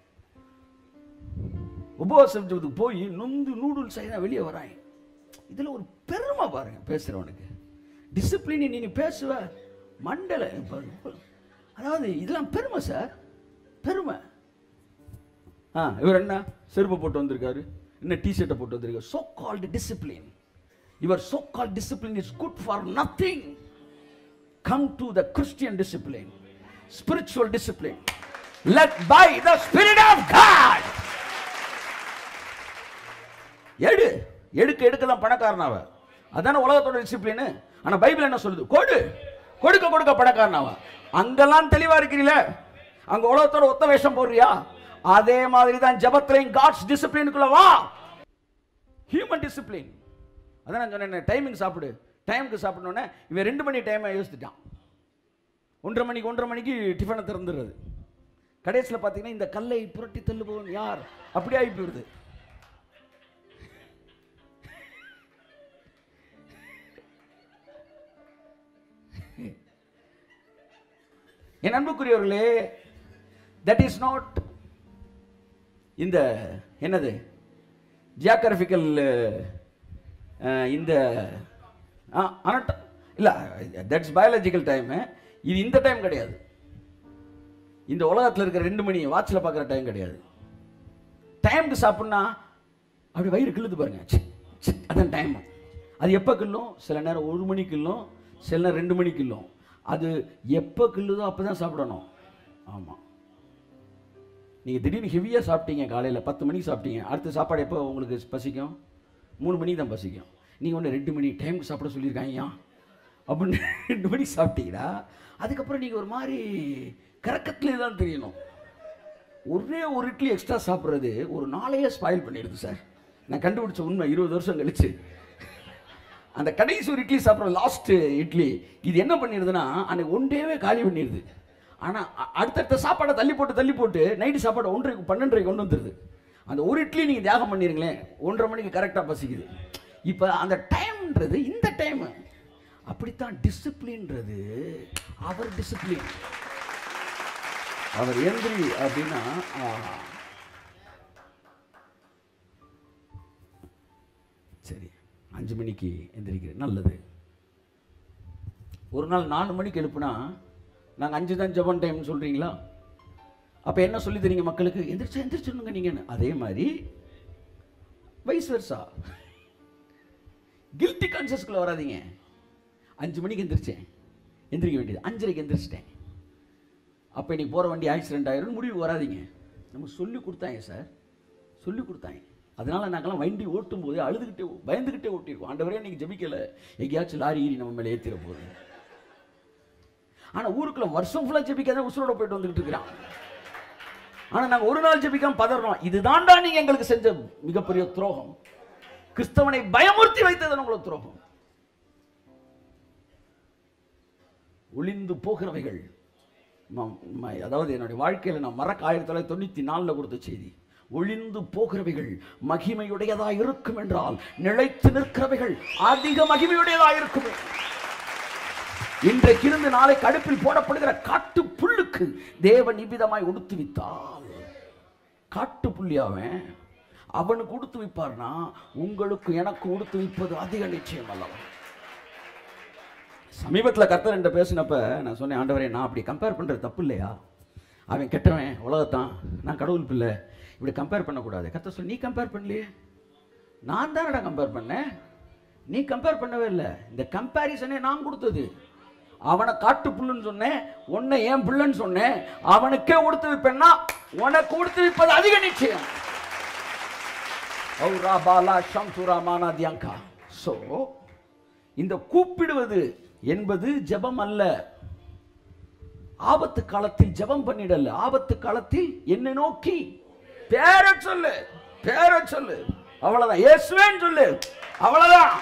உபவாசத்துக்கு போய் நொந்து நூடுல்ஸ் ஆகி வெளியே வராங்க. இதுல ஒரு பெருமை பாருங்க பேசுறவனுக்கு. டிசிப்ளின் நீ பேசுவ மண்டல, அதாவது இதெல்லாம் பெருமை சார், பெருமை. இவர் என்ன செருப்பு போட்டு வந்திருக்காரு, என்ன டி-ஷர்ட்டை போட்டு வந்திருக்காரு. so called discipline. Your so called discipline is good for nothing. Come to the Christian discipline, spiritual discipline, led by the Spirit of God. எடுக்க தான் பணக்காரனாவ, அதான உலகத்தோட டிசிப்ளின். ஆனா பைபிள் என்ன சொல்லுது? கொடுக்க பணக்காரனாவா. அங்கெல்லாம் தெளிவா இருக்கிறீல, அங்க உலகத்தோட ஒத்த வேஷம் போடுறியா? அதே மாதிரி தான் ஜெபத்திலையும் காட்ஸ் டிசிப்ளினுக்குள்ள வா. Human discipline. அதான் நான் சொன்னேன், டைமிங் சாப்பிடு, டைமுக்கு சாப்பிடணுன்னே இவன் 2 மணி டைமை யோசிச்சுட்டான். 1:30 மணிக்கு டிஃபனை திறந்துடுறது. கடைசியில் பார்த்தீங்கன்னா இந்த கல்லை புரட்டி தள்ளுபவன் யார் அப்படி ஆகி போயிடுது. என் அன்புக்குரியவர்களே, தட் இஸ் நாட் இந்த என்னது ஜியோகிராபிக்கல் இந்த இல்லை, தட்ஸ் பயாலஜிக்கல் டைமு. இது இந்த டைம் கிடையாது. இந்த உலகத்தில் இருக்கிற 2 மணி வாட்சில் பார்க்குற டைம் கிடையாது. டைமுக்கு சாப்பிட்னா அப்படி வயிறு கிள்ளுது பாருங்க, அதான் டைம். அது எப்போ கிள்ளும்? சில நேரம் 1 மணிக்கு கிள்ளும், சில நேரம் 2 மணிக்கு கிள்ளும். அது எப்போ கிள்ளுதோ அப்போ தான் சாப்பிடணும். ஆமாம், நீங்கள் திடீர்னு ஹெவியாக சாப்பிட்டீங்க, காலையில் 10 மணிக்கு சாப்பிட்டீங்க, அடுத்த சாப்பாடு எப்போ உங்களுக்கு பசிக்கும்? 3 மணிக்கு தான் பசிக்கும். நீங்கள் ஒன்று 2 மணி டைமுக்கு சாப்பிட சொல்லியிருக்காங்க அப்படின்னு 2 மணிக்கு சாப்பிட்டீங்கன்னா அதுக்கப்புறம் நீங்கள் ஒரு மாதிரி கறக்கத்துலேயே தான் தெரியணும். ஒரே ஒரு இட்லி எக்ஸ்ட்ரா சாப்பிட்றது ஒரு நாளையே ஸ்பாயில் பண்ணிடுது சார். நான் கண்டுபிடிச்ச உண்மை 20 வருஷம் கழிச்சு. அந்த கடைசி ஒரு இட்லி சாப்பிட்ற லாஸ்ட் இட்லி இது என்ன பண்ணிடுதுன்னா அன்னைக்கு 1 டேவே காலி பண்ணிடுது. ஆனால் அடுத்தடுத்த சாப்பாடை தள்ளி போட்டு நைட்டு சாப்பாடு 1:30 12:30 கொண்டு வந்துடுது. அந்த ஒரு இட்லி நீங்கள் தியாகம் பண்ணிடுங்களேன், 1:30 மணிக்கு கரெக்டாக பசிக்குது. இப்போ அந்த டைம்ன்றது இந்த டைமு. அப்படித்தான் டிசிப்ளின்றது. அவர் டிசிப்ளின், அவர் எந்திரி அப்படின்னா சரி 5 மணிக்கு எந்திரிக்கிறேன், நல்லது. ஒரு நாள் 4 மணிக்கு எழுப்புனா நாங்கள் 5 தான் ஜெபம் டைம்னு சொல்கிறீங்களா? அப்போ என்ன சொல்லி தரீங்க மக்களுக்கு? எந்திரிச்சிருங்க நீங்கள். அதே மாதிரி வைஸ் வெர்சா கில்ட்டி கான்சியஸ்குள்ளே வராதிங்க. 5 மணிக்கு எந்திரிக்க வேண்டியது 5:30க்கு எந்திரிச்சிட்டேன், அப்போ இன்னைக்கு போகிற வண்டி ஆக்சிடென்ட் ஆயிரும் முடிவு வராதிங்க. நம்ம சொல்லி கொடுத்தாங்க சார், சொல்லி கொடுத்தாங்க. அதனால நாங்கள்லாம் வண்டி ஓட்டும் போது அழுதுகிட்டே பயந்துக்கிட்டே ஓட்டிருக்கோம். ஆண்டவரே இன்னைக்கு ஜெபிக்கலை, எங்கேயாச்சும் லாரி ஈரி நம்ம மேலே ஏற்றிட போகுது. ஆனால் ஊருக்குள்ள வருஷம் ஃபுல்லாக ஜெபிக்காத உசுரோட போயிட்டு வந்துக்கிட்டு இருக்கிறான். ஆனால் நாங்கள் ஒரு நாள் ஜெபிக்காம பதறோம். இதுதான்டா நீங்கள் எங்களுக்கு செஞ்ச மிகப்பெரிய துரோகம். கிறிஸ்தவனை பயமுறுத்தி வைத்தது உங்களுக்கு துரோகம். ஒளிந்து போகிறவைகள், அதாவது என்னுடைய வாழ்க்கையில் நான் மறக்க 1994 கொடுத்த செய்தி. ஒளிந்து போகிறவைகள் மகிமையுடையதாக இருக்கும் என்றால் நிலைத்து நிற்கிறவைகள் அதிக மகிமையுடையதாக இருக்கும். இன்றைக்கு இருந்து நாளை அடுப்பில் போடப்படுகிற காட்டு புல்லுக்கு தேவன் இவ்விதமாய் உடுத்துவித்தால், காட்டு புள்ளியாவன் அவனுக்கு உடுத்து வைப்பார்னா உங்களுக்கு எனக்கு உடுத்து வைப்பது அதிக நிச்சயம் அல்லவா? சமீபத்தில் கர்த்தர் என்கிட்ட பேசினப்ப நான் சொன்னேன், ஆண்டவரே நான் அப்படி கம்பேர் பண்ணுறது தப்பு இல்லையா? அவன் கெட்டவன் உலகத்தான், நான் கடவுள் பிள்ளை, இப்படி கம்பேர் பண்ணக்கூடாது. கர்த்தர் சொல்லி, நீ கம்பேர் பண்ணலையே, நான் தானடா கம்பேர் பண்ணேன், நீ கம்பேர் பண்ணவே இல்லை. இந்த கம்பேரிசனே நான் கொடுத்தது. அவனை காட்டு புல்லுன்னு சொன்னேன், உன்னை ஏன் பிள்ளைன்னு சொன்னேன். அவனுக்கே உடுத்து வைப்பேன்னா உனக்கு உடுத்து வைப்பது அதிக நிச்சயம். சோ இந்த கூப்பிடுவது என்பது ஜெபம் அல்ல. ஆபத்து காலத்தில் ஜெபம் பண்ணிடல, ஆபத்து காலத்தில் என்னை நோக்கி பேர சொல்லு, பேர சொல்லு, அவ்வளவுதான். இயேசுவேன்னு சொல்லு, அவ்வளவுதான்.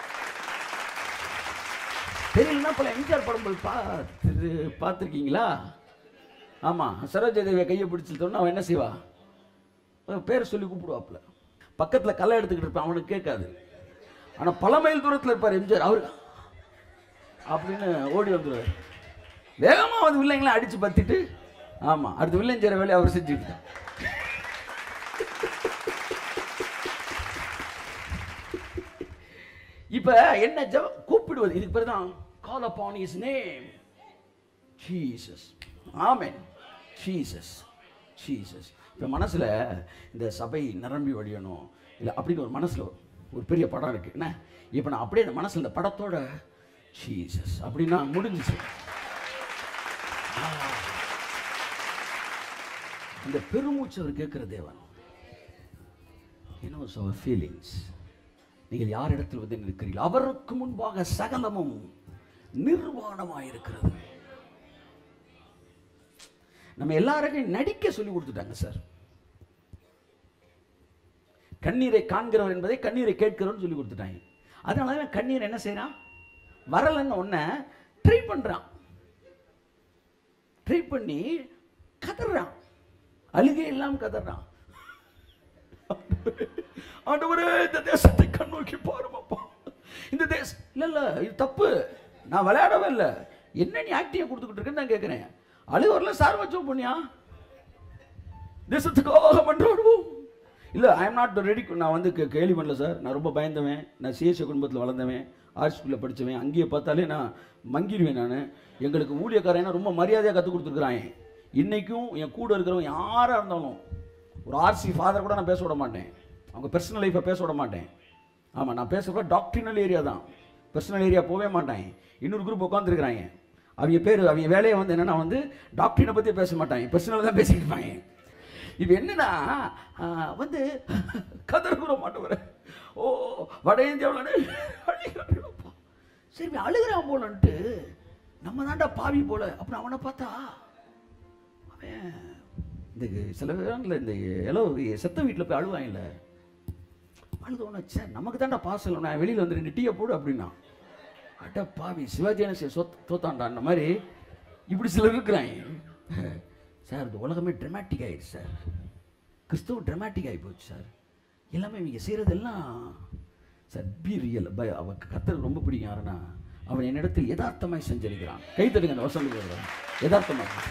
தெரியலன்னா பல எம்ஜிஆர் படம் பார்த்துருக்கீங்களா? ஆமா, சரோஜாதேவியை கையை பிடிச்சிட்டோன்னா அவன் என்ன செய்வா? பேரை சொல்லி கூப்பிடுவாப்புல. பக்கத்தில் கல்லை எடுத்துக்கிட்டு இருப்பான், அவனுக்கு கேட்காது. ஆனால் பல மைல் தூரத்தில் இருப்பார் எம்ஜிஆர், அவரு அப்படின்னு ஓடி வந்துடுவார். வேகமாக வந்து வில்லைங்களாம் அடித்து பத்திட்டு, ஆமாம், அடுத்து வில்லன் செய்கிற வேலையை அவர் செஞ்சுக்கிட்டு. இப்போ என்ன கூப்பிடுவது, இதுக்கு பேர் தான் call upon his name Jesus. Amen, Jesus, Jesus. இப்போ மனசில் இந்த சபை நிரம்பி வழியணும் இல்லை அப்படின்னு ஒரு மனசில் ஒரு பெரிய படம் இருக்குது என்ன. இப்போ நான் அப்படியே இந்த மனசில் இந்த படத்தோட ஜீசஸ் அப்படின்னா முடிஞ்சிச்சு. அந்த பெருமூச்சு அவர் கேட்கிற தேவன். knows our feelings. நீங்கள் யார் இடத்தில் வந்து நிற்கிறீர்கள், அவருக்கு முன்பாக சகலமும் நிர்வாணமாயிருக்கிறது. நம்ம எல்லாருக்கும் நடிக்க சொல்லி கொடுத்துட்டாங்க சார். கண்ணீரை காண்கிறவர் என்பதை கண்ணீரை கேட்கிறவன் சொல்லி கொடுத்துட்டாங்க. அதனால கண்ணீர் என்ன செய்யறான், வரலன்னு ஒன்ன ட்ரை பண்றான், ட்ரை பண்ணி கதறான், அழுகை இல்லாம கதறான். ஆண்டவரே இந்த தேசத்தை கண்ணோக்கி பாருமாப்பா, இந்த தேசம் இல்ல இல்ல இது தப்பு, நான் விளையாடவே இல்லை, என்ன நீ ஆக்டிவா கொடுத்துக்கிட்டு இருக்கேன்னு நான் கேட்கிறேன். அழுவரில் சார் வச்சோம் பண்ணியா, தேசத்துக்காக மன்றாடுவோம். இல்லை ஐ எம் நாட் ரெடி. நான் வந்து கேள்வி பண்ணல சார், நான் ரொம்ப பயந்தவன், நான் சிஎஸ்சி குடும்பத்தில் வளர்ந்தவன், ஆர்ட்ஸ் ஸ்கூலில் படித்தவன், அங்கேயே பார்த்தாலே நான் மங்கிடுவேன். நான் எங்களுக்கு ஊழியக்காரன் ரொம்ப மரியாதையாக கற்றுக் கொடுத்துருக்குறாங்க. இன்றைக்கும் என் கூட இருக்கிறவங்க யாராக இருந்தாலும், ஒரு ஆர்சி ஃபாதர் கூட நான் பேச விட மாட்டேன், அவங்க பர்சனல் லைஃப்பை பேச விட மாட்டேன். ஆமாம், நான் பேசுகிற டாக்டரினல் ஏரியா தான், பர்சனல் ஏரியா போகவே மாட்டேன். இன்னொரு குரூப் உட்காந்துருக்குறாங்க, அவங்க பேர் அவங்க வேலையை வந்து என்னென்னா வந்து டாக்டரினை பற்றி பேச மாட்டாங்க, பர்சனல் தான் பேசிக்கிட்டு இருப்பாங்க. இப்போ என்னன்னா வந்து கதறுகிற மாட்டவர, ஓ வட இந்தியாவில் அழுகிறார்களப்பா, சரி அழுகிறான் போலன்ட்டு நம்ம தாண்டா பாவி போல அப்படின்னு அவனை பார்த்தா அவன் இந்த சில பேரில் இந்த செத்த வீட்டில் போய் அழுவான். இல்லை அழுத ஒன்று, சார் நமக்கு தாண்டா பாசல், நான் வெளியில் வந்து 2 டீயை போடு அப்படின்னா, அட பாவி சிவாஜி தோத்தாண்டா அந்த மாதிரி இப்படி சிலர் இருக்கிறாங்க. சார் இந்த உலகமே ட்ராமாட்டிக் ஆகிடுச்சு சார், கிறிஸ்தவம் ட்ராமாட்டிக் ஆகி போச்சு சார், எல்லாமே இவங்க செய்கிறதெல்லாம் சார் பி ரியல். அவன் கர்த்தருக்கு ரொம்ப பிடிக்கும் யாருன்னா, அவன் என்னிடத்தில் யதார்த்தமாய் செஞ்சிருக்கிறான். கை தட்டுங்க அந்த வசனம், யதார்த்தமாக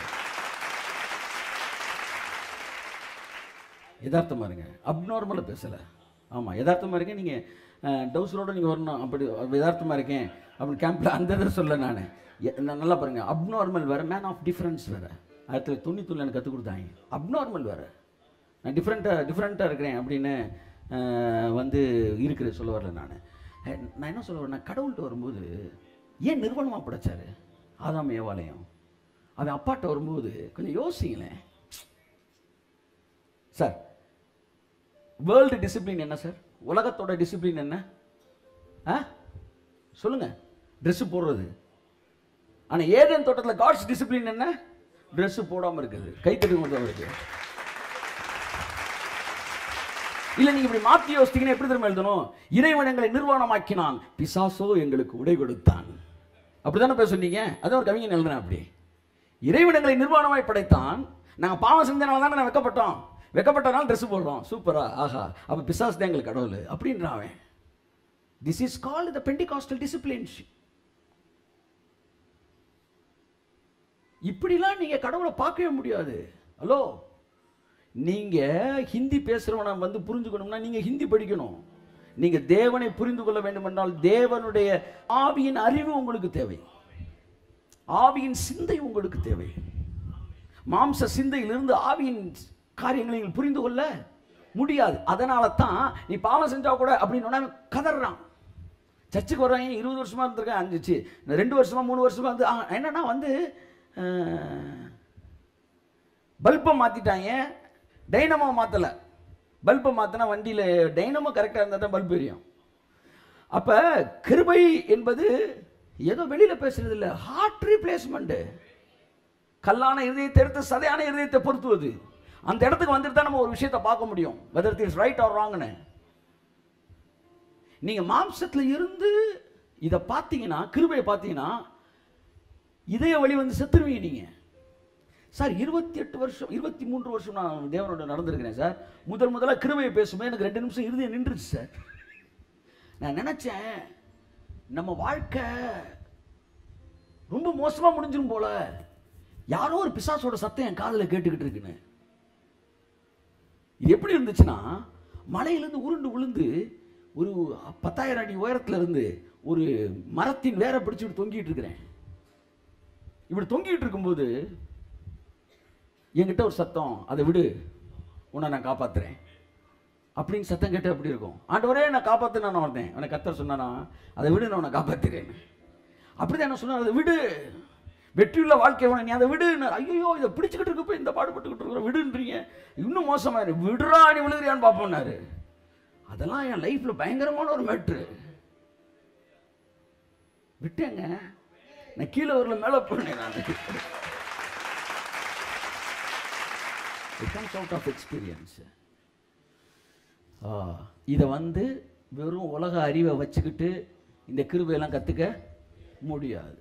யதார்த்தமாக இருங்க, அப்நார்மலாக பேசலை. ஆமாம் யதார்த்தமாக இருக்கேன், நீங்கள் டவுசரோடு நீங்கள் வரணும், அப்படி யதார்த்தமாக இருக்கேன் அப்படின்னு கேம்பில் அந்த இதை சொல்ல நான் நல்லா பாருங்கள். அப்நார்மல் வேறு, மேன் ஆஃப் டிஃப்ரென்ஸ் வேறு. 1993 எனக்கு கற்றுக் கொடுத்தாங்க. அப்நார்மல் வேறு, நான் டிஃப்ரெண்ட்டாக இருக்கிறேன் அப்படின்னு வந்து இருக்கிற சொல்ல வரல. நான் என்ன சொல்ல வரேன், கடவுள்கிட்ட வரும்போது ஏன் நிர்வாணமாக படைச்சாரு ஆதாம் ஏவாலயம், அவன் அப்பாட்ட வரும்போது கொஞ்சம் யோசிங்களேன் சார். வேர்ல்டு டிசிப்ளின் என்ன சார், உலகத்தோட டிசிப்ளின் என்ன சொல்லுங்க, ட்ரெஸ் போடுறது. ஆனால் ஏதேன் தோட்டத்தில் காட்ஸ் டிசிப்ளின் என்ன, ட்ரெஸ் போடாமல் இருக்குது, கைத்தறி மட்டும் இருக்கு. இல்லை நீங்கள் இப்படி மாற்றி யோசித்தீங்கன்னா எப்படி திரும்ப எழுதணும், இறைவனங்களை நிர்வாணமாக்கினான், பிசாசோ எங்களுக்கு உடை கொடுத்தான், அப்படித்தானே பேச சொன்னீங்க. அதான் ஒரு கவிஞன் எழுதுனேன். அப்படி இறைவனங்களை நிர்வாணமாய் படைத்தான், நாங்கள் பாவம் செஞ்சனால தானே நான் வெக்கப்பட்டோம், வெக்கப்பட்டனால ட்ரெஸ் போடுறோம், சூப்பரா ஆஹா, அப்போ பிசாசு தான் எங்களுக்கு கடவுள் அப்படின்றான். This is called the Pentecostal discipline. இப்படிலாம் நீங்க கடவுளை பார்க்கவே முடியாது. ஹலோ, நீங்க ஹிந்தி பேசுறவனை வந்து புரிஞ்சுக்கணும்னா நீங்க ஹிந்தி படிக்கணும். நீங்க தேவனை புரிந்து கொள்ள வேண்டும் என்றால் தேவனுடைய ஆவியின் அறிவு உங்களுக்கு தேவை, ஆவியின் சிந்தை உங்களுக்கு தேவை. மாம்ச சிந்தையிலிருந்து ஆவியின் காரியங்களை புரிந்து கொள்ள முடியாது. அதனால தான் நீ பாவம் செஞ்சா கூட அப்படின்னு கதறான். சர்ச்சுக்கு வர்றாங்க, 20 வருஷமா இருந்திருக்கேன், 2 வருஷமா 3 வருஷமா வந்து என்னன்னா வந்து பல்பை மாற்றிட்டாங்க, டைனமோ மாற்றலை. பல்பை மாற்றினா வண்டியில் டைனமோ கரெக்டாக இருந்தால் தான் பல்ப் எரியும். அப்போ கிருபை என்பது ஏதோ வெளியில் பேசுறது இல்லை, ஹார்ட் ரீப்ளேஸ்மெண்ட்டு. கல்லான இருதயத்தை எடுத்து சதையான இருதயத்தை பொருத்துவது. அந்த இடத்துக்கு வந்துட்டு தான் நம்ம ஒரு விஷயத்தை பார்க்க முடியும், whether it is right or ராங்னு. நீங்கள் மாம்சத்தில் இருந்து இதை பார்த்தீங்கன்னா, கிருபையை பார்த்தீங்கன்னா இதய வழி வந்து செத்துருவீங்க நீங்கள். சார் 28 வருஷம் 23 வருஷம் நான் தேவனோட நடந்திருக்கிறேன் சார். முதலாக கிருபையை பேசும்போது எனக்கு 2 நிமிஷம் இருதயம் நின்றுச்சு சார். நான் நினச்சேன் நம்ம வாழ்க்கை ரொம்ப மோசமாக முடிஞ்சிடும் போல, யாரோ ஒரு பிசாசோட சத்தம் என் காதில் கேட்டுக்கிட்டு இருக்குன்னு. இது எப்படி இருந்துச்சுன்னா, மலையிலேருந்து உருண்டு விழுந்து ஒரு 10,000 அடி உயரத்தில் இருந்து ஒரு மரத்தின் வேரை பிடிச்சிட்டு தொங்கிட்டு இருக்கிறேன். இப்படி தொங்கிட்டு இருக்கும்போது என்கிட்ட ஒரு சத்தம், அதை விடு, உன்னை நான் காப்பாற்றுறேன் அப்படின்னு சத்தம் கேட்டு அப்படி இருக்கும். ஆண்டவரே நான் காப்பாற்று நான் வந்தேன். அவனை கர்த்தர் சொன்னானா, அதை விடு, நான் உன்னை காப்பாற்றுறேன். அப்படிதான் என்ன சொன்னான், அதை விடு, வெற்றியுள்ள வாழ்க்கை வேணும், நீ அதை விடு. ஐயோ, இதை பிடிச்சிக்கிட்டு இருக்கப்போ இந்த பாடுபட்டுக்கிட்டு இருக்கிற விடுன்றீங்க, இன்னும் மோசமாக விடுறா, நீ விழுகிறியான்னு பார்ப்போம்னாரு. அதெல்லாம் என் லைஃப்பில் பயங்கரமான ஒரு மேட்ரு. விட்டேங்க, நான் கீழே வரல, மேலே போனேன். நான் it comes out of experience. இதை வந்து வெறும் உலக அறிவை வச்சுக்கிட்டு இந்த கிருபையெல்லாம் கற்றுக்க முடியாது.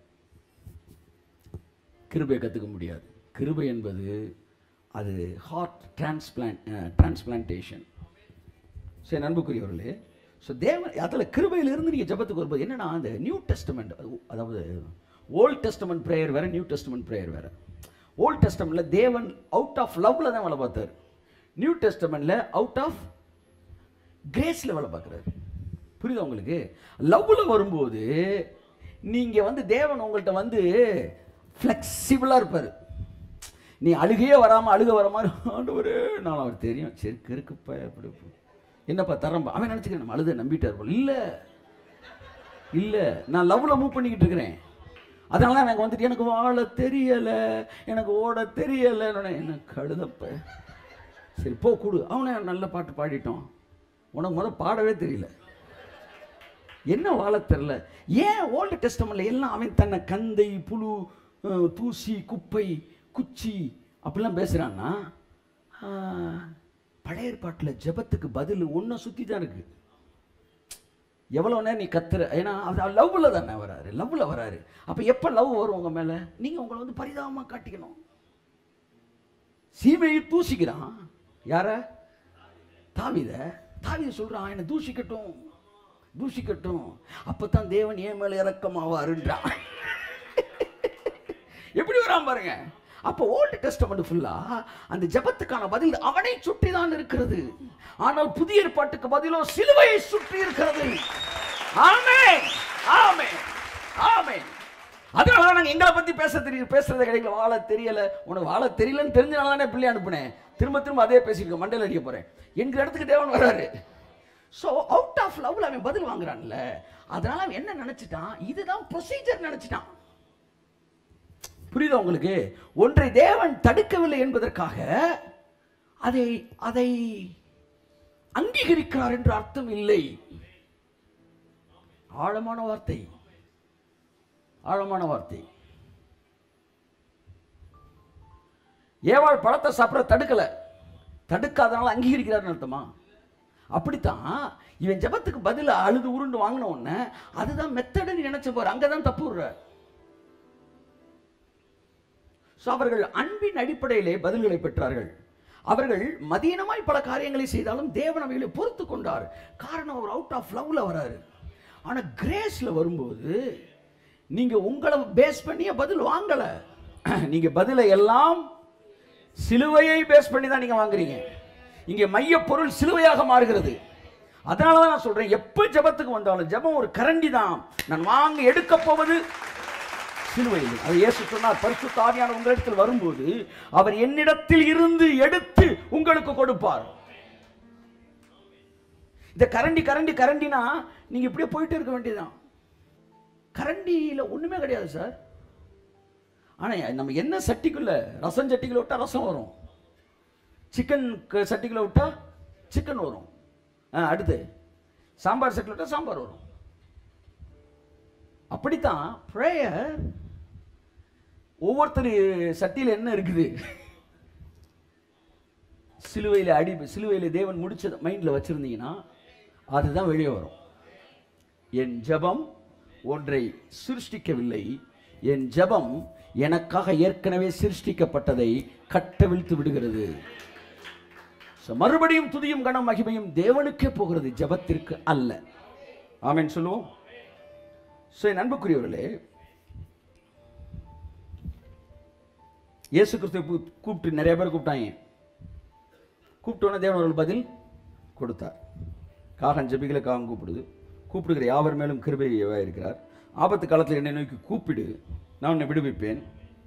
கிருபையை கற்றுக்க முடியாது. கிருபை என்பது அது ஹார்ட் டிரான்ஸ்பிளான்டேஷன். சரி நண்புக்குரியவர்களே, ஸோ தேவன் அதில் கிருபையிலிருந்து நீங்கள் ஜெபத்துக்கு வரும்போது என்னென்னா, அந்த நியூ டெஸ்டமெண்ட், அதாவது ஓல்ட் டெஸ்டமெண்ட் ப்ரேயர் வேறு, நியூ டெஸ்டமெண்ட் ப்ரேயர் வேறு. ஓல்ட் டெஸ்டமெண்ட்டில் தேவன் அவுட் ஆஃப் லவ்வில் தான் வேலை பார்த்தார். நியூ டெஸ்டமெண்ட்டில் அவுட் ஆஃப் கிரேஸில் வேலை பார்க்குறாரு. புரியுதா உங்களுக்கு? லவ்வில் வரும்போது நீங்கள் வந்து தேவன் உங்கள்கிட்ட வந்து ஃப்ளெக்சிபிளாக இருப்பார். நீ அழுகையே வராமல் அழுக வர மாதிரி, ஆண்டவரே நான் அவர் தெரியும், சரி கிறுக்குப்பா எப்படி என்னப்பா தரம்பா, அவன் நினச்சிக்கிறேன் நம்ம அழுத நம்பிட்டார் போல். இல்லை, நான் லவ்வில் மூவ் பண்ணிக்கிட்டு இருக்கிறேன். அதனால தான் எனக்கு வந்துட்டு எனக்கு வாழ தெரியலை, எனக்கு ஓட தெரியலை, எனக்கு அழுதப்ப. சரி போ கொடு, அவனை நல்ல பாட்டு பாடிட்டோம், உனக்கு பாடவே தெரியல, என்ன வாழ தெரியல. ஏன் ஓல்டு டெஸ்டமெண்ட்ல எல்லாம் அவன் தன்னை கந்தை, புழு, தூசி, குப்பை, குச்சி அப்படிலாம் பேசுகிறான்னா, பழைய ஏற்பாட்டில் ஜெபத்துக்கு பதில் ஒன்றை சுற்றி தான் இருக்கு. எவ்வளோ நேரம் நீ கத்துற, ஏன்னா அது லவ்வில் தானே வராரு, லவ்வில் வராரு. அப்போ எப்போ லவ் வரும் உங்கள் மேலே, நீங்கள் உங்களை வந்து பரிதாபமாக காட்டிக்கணும். சீமையை தூசிக்கிறான் யார? தாவீதை சொல்கிறான், என்னை தூஷிக்கட்டும் தூஷிக்கட்டும், அப்போ தான் தேவன் ஏன் மேலே இறக்கமாவாருன்றான். எப்படி வரான் பாருங்க. அப்போ ஓல்டு டெஸ்டமெண்ட் ஃபுல்லா அந்த ஜெபத்துக்கான பதில் அவனை சுற்றி தான் இருக்கிறது. ஆனால் புதிய ஏற்பாட்டுக்கு பதிலோ சிலுவையை சுற்றி இருக்கிறது. ஆமென், ஆமென், ஆமென். அதனால நாங்கள் எங்களை பற்றி பேசுறது கிடைக்கல, வாழ தெரியல. உனக்கு வாழ தெரியலன்னு தெரிஞ்சனால தானே பிள்ளை அனுப்புனேன், திரும்ப அதே பேசியிருக்கேன், மண்டையில் அடிக்க போறேன். எங்கள் இடத்துக்கு தேவன் வராரு. ஸோ அவுட் ஆஃப் லவ்ல அவன் பதில் வாங்குறான்ல, அதனால அவன் என்ன நினைச்சிட்டான், இதுதான் ப்ரொசீஜர் நினைச்சிட்டான். புரியுதா உங்களுக்கு? ஒன்றை தேவன் தடுக்கவில்லை என்பதற்காக அதை அங்கீகரிக்கிறார் என்ற அர்த்தம் இல்லை. ஆழமான வார்த்தை, ஆழமான வார்த்தை. ஏவாள் பழத்தை சாப்பிட தடுக்காதனால அங்கீகரிக்கிறார்னு அர்த்தமா? அப்படித்தான் இவன் ஜெபத்துக்கு பதில் அழுது உருண்டு வாங்கின உடனே அதுதான் மெத்தடுன்னு நினைச்ச போற, அங்கதான் தப்பு விடுற. அவர்கள் அன்பின் அடிப்படையிலே பதில்களை பெற்றார்கள். அவர்கள் மதீனமாய் பல காரியங்களை செய்தாலும் தேவன் அவைகளை பொறுத்து கொண்டார். காரணம், அவர் அவுட் ஆஃப் லவ்ல வராரு. ஆனா கிரேஸ்ல வரும்போது நீங்க உங்களை பேஸ் பண்ணிய பதில் வாங்கல, நீங்க பதிலை எல்லாம் சிலுவையை பேஸ் பண்ணி தான் நீங்க வாங்குறீங்க. இங்கே மைய பொருள் சிலுவையாக மாறுகிறது. அதனால தான் நான் சொல்றேன், எப்ப ஜெபத்துக்கு வந்தாலும் ஜெபம் ஒரு கரண்டி தான். நான் வாங்க எடுக்க போவது சிலுவையில். அது இயேசு சொன்னார், பரிசுத்த ஆவியானவர் உங்களிடத்தில் வரும்போது அவர் என்னிடத்தில் இருந்து எடுத்து உங்களுக்கு கொடுப்பார். இந்த கரண்டி கரண்டி கரண்டினா நீங்க இப்படியே போயிட்டு இருக்க வேண்டியதுதான். கரண்டியில ஒண்ணுமே கிடையாது சார். ஆனா நம்ம என்ன சட்டிக்குள்ள, ரசம் சட்டிக்குள்ள விட்டா ரசம் வரும், சிக்கன் சட்டிக்குள்ள விட்டா சிக்கன் வரும், அடுத்து சாம்பார் சட்டிக்குள்ள விட்டா சாம்பார் வரும். அப்படித்தான் பிரேயர். ஒவ்வொருத்தர் சட்டியில் என்ன இருக்குது, சிலுவையில் தேவன் முடிச்ச மைண்ட்ல வச்சிருந்தீங்கன்னா அதுதான் வெளியே வரும். என் ஜெபம் ஒன்றை சிருஷ்டிக்கவில்லை, என் ஜெபம் எனக்காக ஏற்கனவே சிருஷ்டிக்கப்பட்டதை கட்டவிழ்த்து விடுகிறது. மறுபடியும் துதியும் கனம் மகிமையும் தேவனுக்கே போகிறது, ஜெபத்திற்கு அல்ல. ஆமென் சொல்லுவோம். அன்புக்குரியவர்களே, இயேசு கிறிஸ்துவை கூப்பிட்டு நிறைய பேர் கூப்பிட்டாங்க. கூப்பிட்டோன்னே தேவன் அவர்கள் பதில் கொடுத்தார். காகன் ஜெபிகளை காகம் கூப்பிடுது, கூப்பிடுகிற யாவர் மேலும் கிருபையாக இருக்கிறார். ஆபத்து காலத்தில் என்னை நோக்கி கூப்பிடு, நான் உன்னை விடுவிப்பேன்.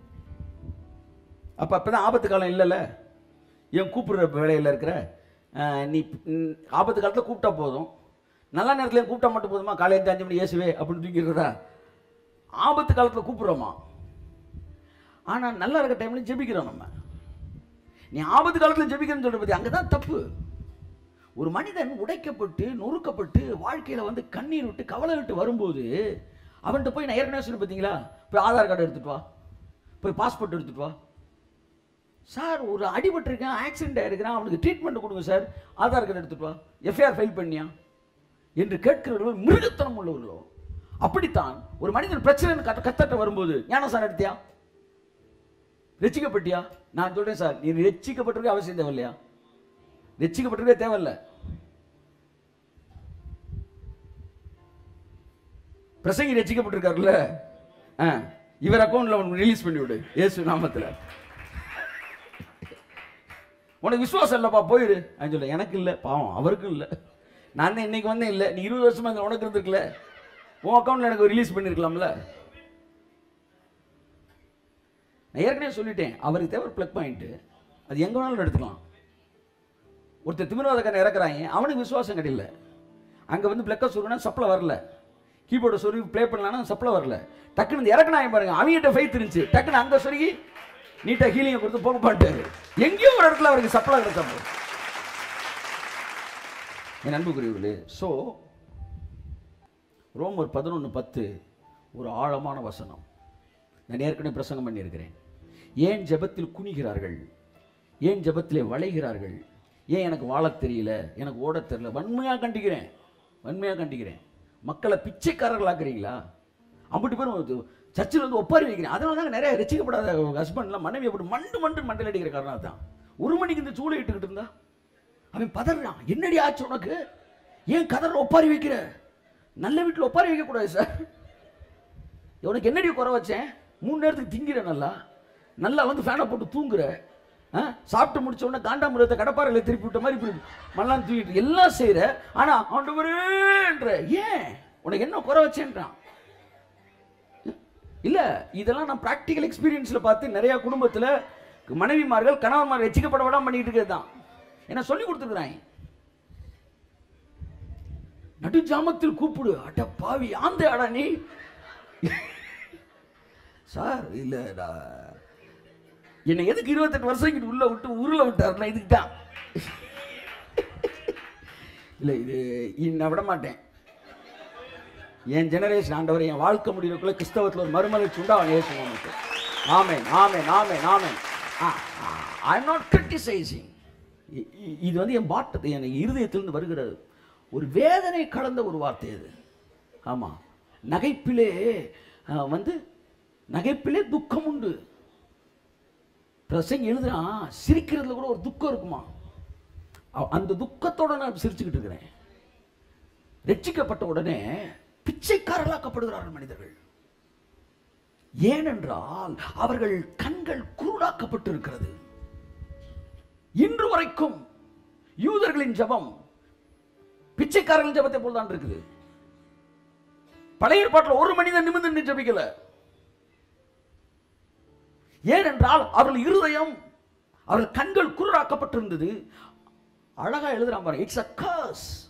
அப்பதான் ஆபத்து காலம் இல்லைல்ல, ஏன் கூப்பிடுற வேலையில் இருக்கிற நீ ஆபத்து காலத்தில் கூப்பிட்டா போதும், நல்ல நேரத்தில் கூப்பிட்டா மட்டும் போதுமா? காலையில் 5 மணி இயேசுவே அப்படின்னு தூங்கிடுறதா? ஆபத்து காலத்தில் கூப்பிடுறோமா? ஆனால் நல்லா இருக்க டைம்ல ஜெபிக்கிறோம். நம்ம நீ ஆபத்து காலத்தில் ஜெபிக்கிறேன்னு சொல்ற பத்தி அங்கே தான் தப்பு. ஒரு மனிதன் உடைக்கப்பட்டு நொறுக்கப்பட்டு வாழ்க்கையில் வந்து கண்ணீர் விட்டு கவலை விட்டு வரும்போது அவன்கிட்ட போய், நான் ஏற்கனவே சொன்ன பார்த்தீங்களா, போய் ஆதார் கார்டு எடுத்துட்டு வா, போய் பாஸ்போர்ட் எடுத்துட்டு வா. சார் ஒரு அடிபட்டிருக்கேன், ஆக்சிடென்ட் ஆயிருக்கிறான், அவனுக்கு ட்ரீட்மெண்ட் கொடுங்க சார், ஆதார் கார்டு எடுத்துட்டு வா, எஃப்ஐஆர் ஃபைல் பண்ணியா என்று கேட்கிறவர்கள் மிருகத்தனம் உள்ளவர்களோ. அப்படித்தான் ஒரு மனிதன் பிரச்சனை கத்தட்ட வரும்போது, ஞானசாரம் எடுத்தியா, ரட்சிக்கப்பட்டியா? நான் சொல்றேன் சார், நீ ரட்சிக்கப்பட்டிருக்க அவசியம் தேவையில்லையா? ரட்சிக்கப்பட்டிருக்க தேவையில்லை. பிரசங்கி ரட்சிக்கப்பட்டிருக்காருல்ல, இவர் அக்கௌண்ட்ல உனக்கு ரிலீஸ் பண்ணி விடு இயேசு நாமத்தில். உனக்கு விசுவாசம் இல்லப்பா, போயிரு. சொல்ல எனக்கு இல்லை, பாவம் அவருக்கும் இல்லை, நான் தான் இன்னைக்கு வந்தேன். இல்லை, நீ 20 வருஷமா உனக்கு இருந்திருக்கல, உன் அக்கௌண்ட்ல எனக்கு ரிலீஸ் பண்ணிருக்கலாம்ல. நான் ஏற்கனவே சொல்லிட்டேன், அவருக்கு தேவை பிளக் பாயிண்ட், அது எங்க வேணாலும் எடுத்துக்கலாம். ஒருத்தர் திமிர்வாதக்காரன் இறக்குறாங்க, அவனுக்கு விசுவாசம் கிடையாது. அங்கே வந்து பிளக்கை சொருனா சப்ளை வரல, கீபோர்டை சொருகி ப்ளே பண்ணலான்னா சப்ளை வரல. டக்குன்னு இறக்குனாங்க பாருங்க, அவங்ககிட்ட ஃபைத் இருந்துச்சு, டக்குன்னு அங்கே சொருகி நீட்டாக ஹீலிங்கை கொடுத்து போக மாட்டாரு. எங்கேயோ ஒரு இடத்துல அவருக்கு சப்ளை கிடைச்சப்போ. என் அன்புக்குரியவர்களே, ஸோ ரோமர் 11:10 ஒரு ஆழமான வசனம். நான் ஏற்கனவே பிரசங்கம் பண்ணியிருக்கிறேன். ஏன் ஜெபத்தில் குனிகிறார்கள், ஏன் ஜெபத்திலே வளைகிறார்கள், ஏன் எனக்கு வாழத் தெரியல, எனக்கு ஓடத் தெரியல. வன்மையாக கண்டிக்கிறேன், வன்மையாக கண்டிக்கிறேன். மக்களை பிச்சைக்காரர்களாக்குறீங்களா? அப்படி பேர் சர்ச்சில் வந்து ஒப்பாரி வைக்கிறேன். அதனால தான் நிறைய ரசிக்கப்படாத ஹஸ்பண்ட்லாம் மனைவி அப்படி மண்டு மண்டல் அடிக்கிற காரணம் தான். 1 மணிக்கு இந்த சூளை இட்டுக்கிட்டு இருந்தா அவன் பதறான், என்னடி ஆச்சு உனக்கு, ஏன் கதற ஒப்பாரி வைக்கிற? நல்ல வீட்டில் ஒப்பாரி வைக்கக்கூடாது சார். உனக்கு என்னடி குறை வச்சேன்? 3 நேரத்துக்கு திங்கிற, நல்லா நல்லா வந்து ஃபேனை போட்டு தூங்குற, சாப்பிட்டு முடிச்ச உடனே காண்டாமிரத்தை கடப்பாறையில் திருப்பி விட்ட மாதிரி இப்படி மல்லாம் தூக்கிட்டு எல்லாம் செய்யற. ஆனா ஆண்டவரேன்ற, ஏன் உனக்கு என்ன குறை வச்சேன்றான். இல்ல, இதெல்லாம் நான் பிராக்டிக்கல் எக்ஸ்பீரியன்ஸ்ல பார்த்து நிறைய குடும்பத்துல மனைவிமார்கள் கணவன்மார்கள் ரட்சிக்கப்பட விடாம பண்ணிட்டு இருக்கிறது தான். என்ன சொல்லி கொடுத்துருக்குறாங்க. நடுஜாமத்தில் கூப்பிடு, அட பாவி ஆந்த அடா நீ சார். இல்லடா, என்னை எதுக்கு 28 வருஷம் உள்ள விட்டு உருளை விட்டாருன்னா இதுக்கு தான். இல்லை, இது நான் விட மாட்டேன். என் ஜெனரேஷன் ஆண்டவர் என் வாழ்க்கை முடிவுக்குள்ள கிறிஸ்தவத்தில் ஒரு மறுமலர்ச்சி உண்டாகும். ஏசுவாங்க. Amen amen amen amen. I am not criticising. இது வந்து என் பாட்டு, என் இருதயத்திலிருந்து வருகிறது ஒரு வேதனை கலந்த ஒரு வார்த்தை அது. ஆமாம், நகைப்பிலே வந்து நகைப்பிலே துக்கம் உண்டு. பிரசங்க எழுதுறான், சிரிக்கிறதுல கூட ஒரு துக்கம் இருக்குமா, அந்த துக்கத்தோட நான் சிரிச்சுக்கிட்டு இருக்கிறேன். ரட்சிக்கப்பட்ட உடனே பிச்சைக்காரர்களாக்கப்படுகிறார்கள் மனிதர்கள். ஏனென்றால் அவர்கள் கண்கள் குருடாக்கப்பட்டிருக்கிறது. இன்று வரைக்கும் யூதர்களின் ஜெபம் பிச்சைக்காரர்களின் ஜெபத்தை போல் தான் இருக்குது. பழைய ஏற்பாட்டில் ஒரு மனிதன் நிமிர்ந்து ஜெபிக்கல. ஏனென்றால் அவர்கள் இருதயம், அவர்கள் கண்கள் குருடாக்கப்பட்டிருந்தது. அழகா எழுதுறான் பாருங்க, இட்ஸ் a curse.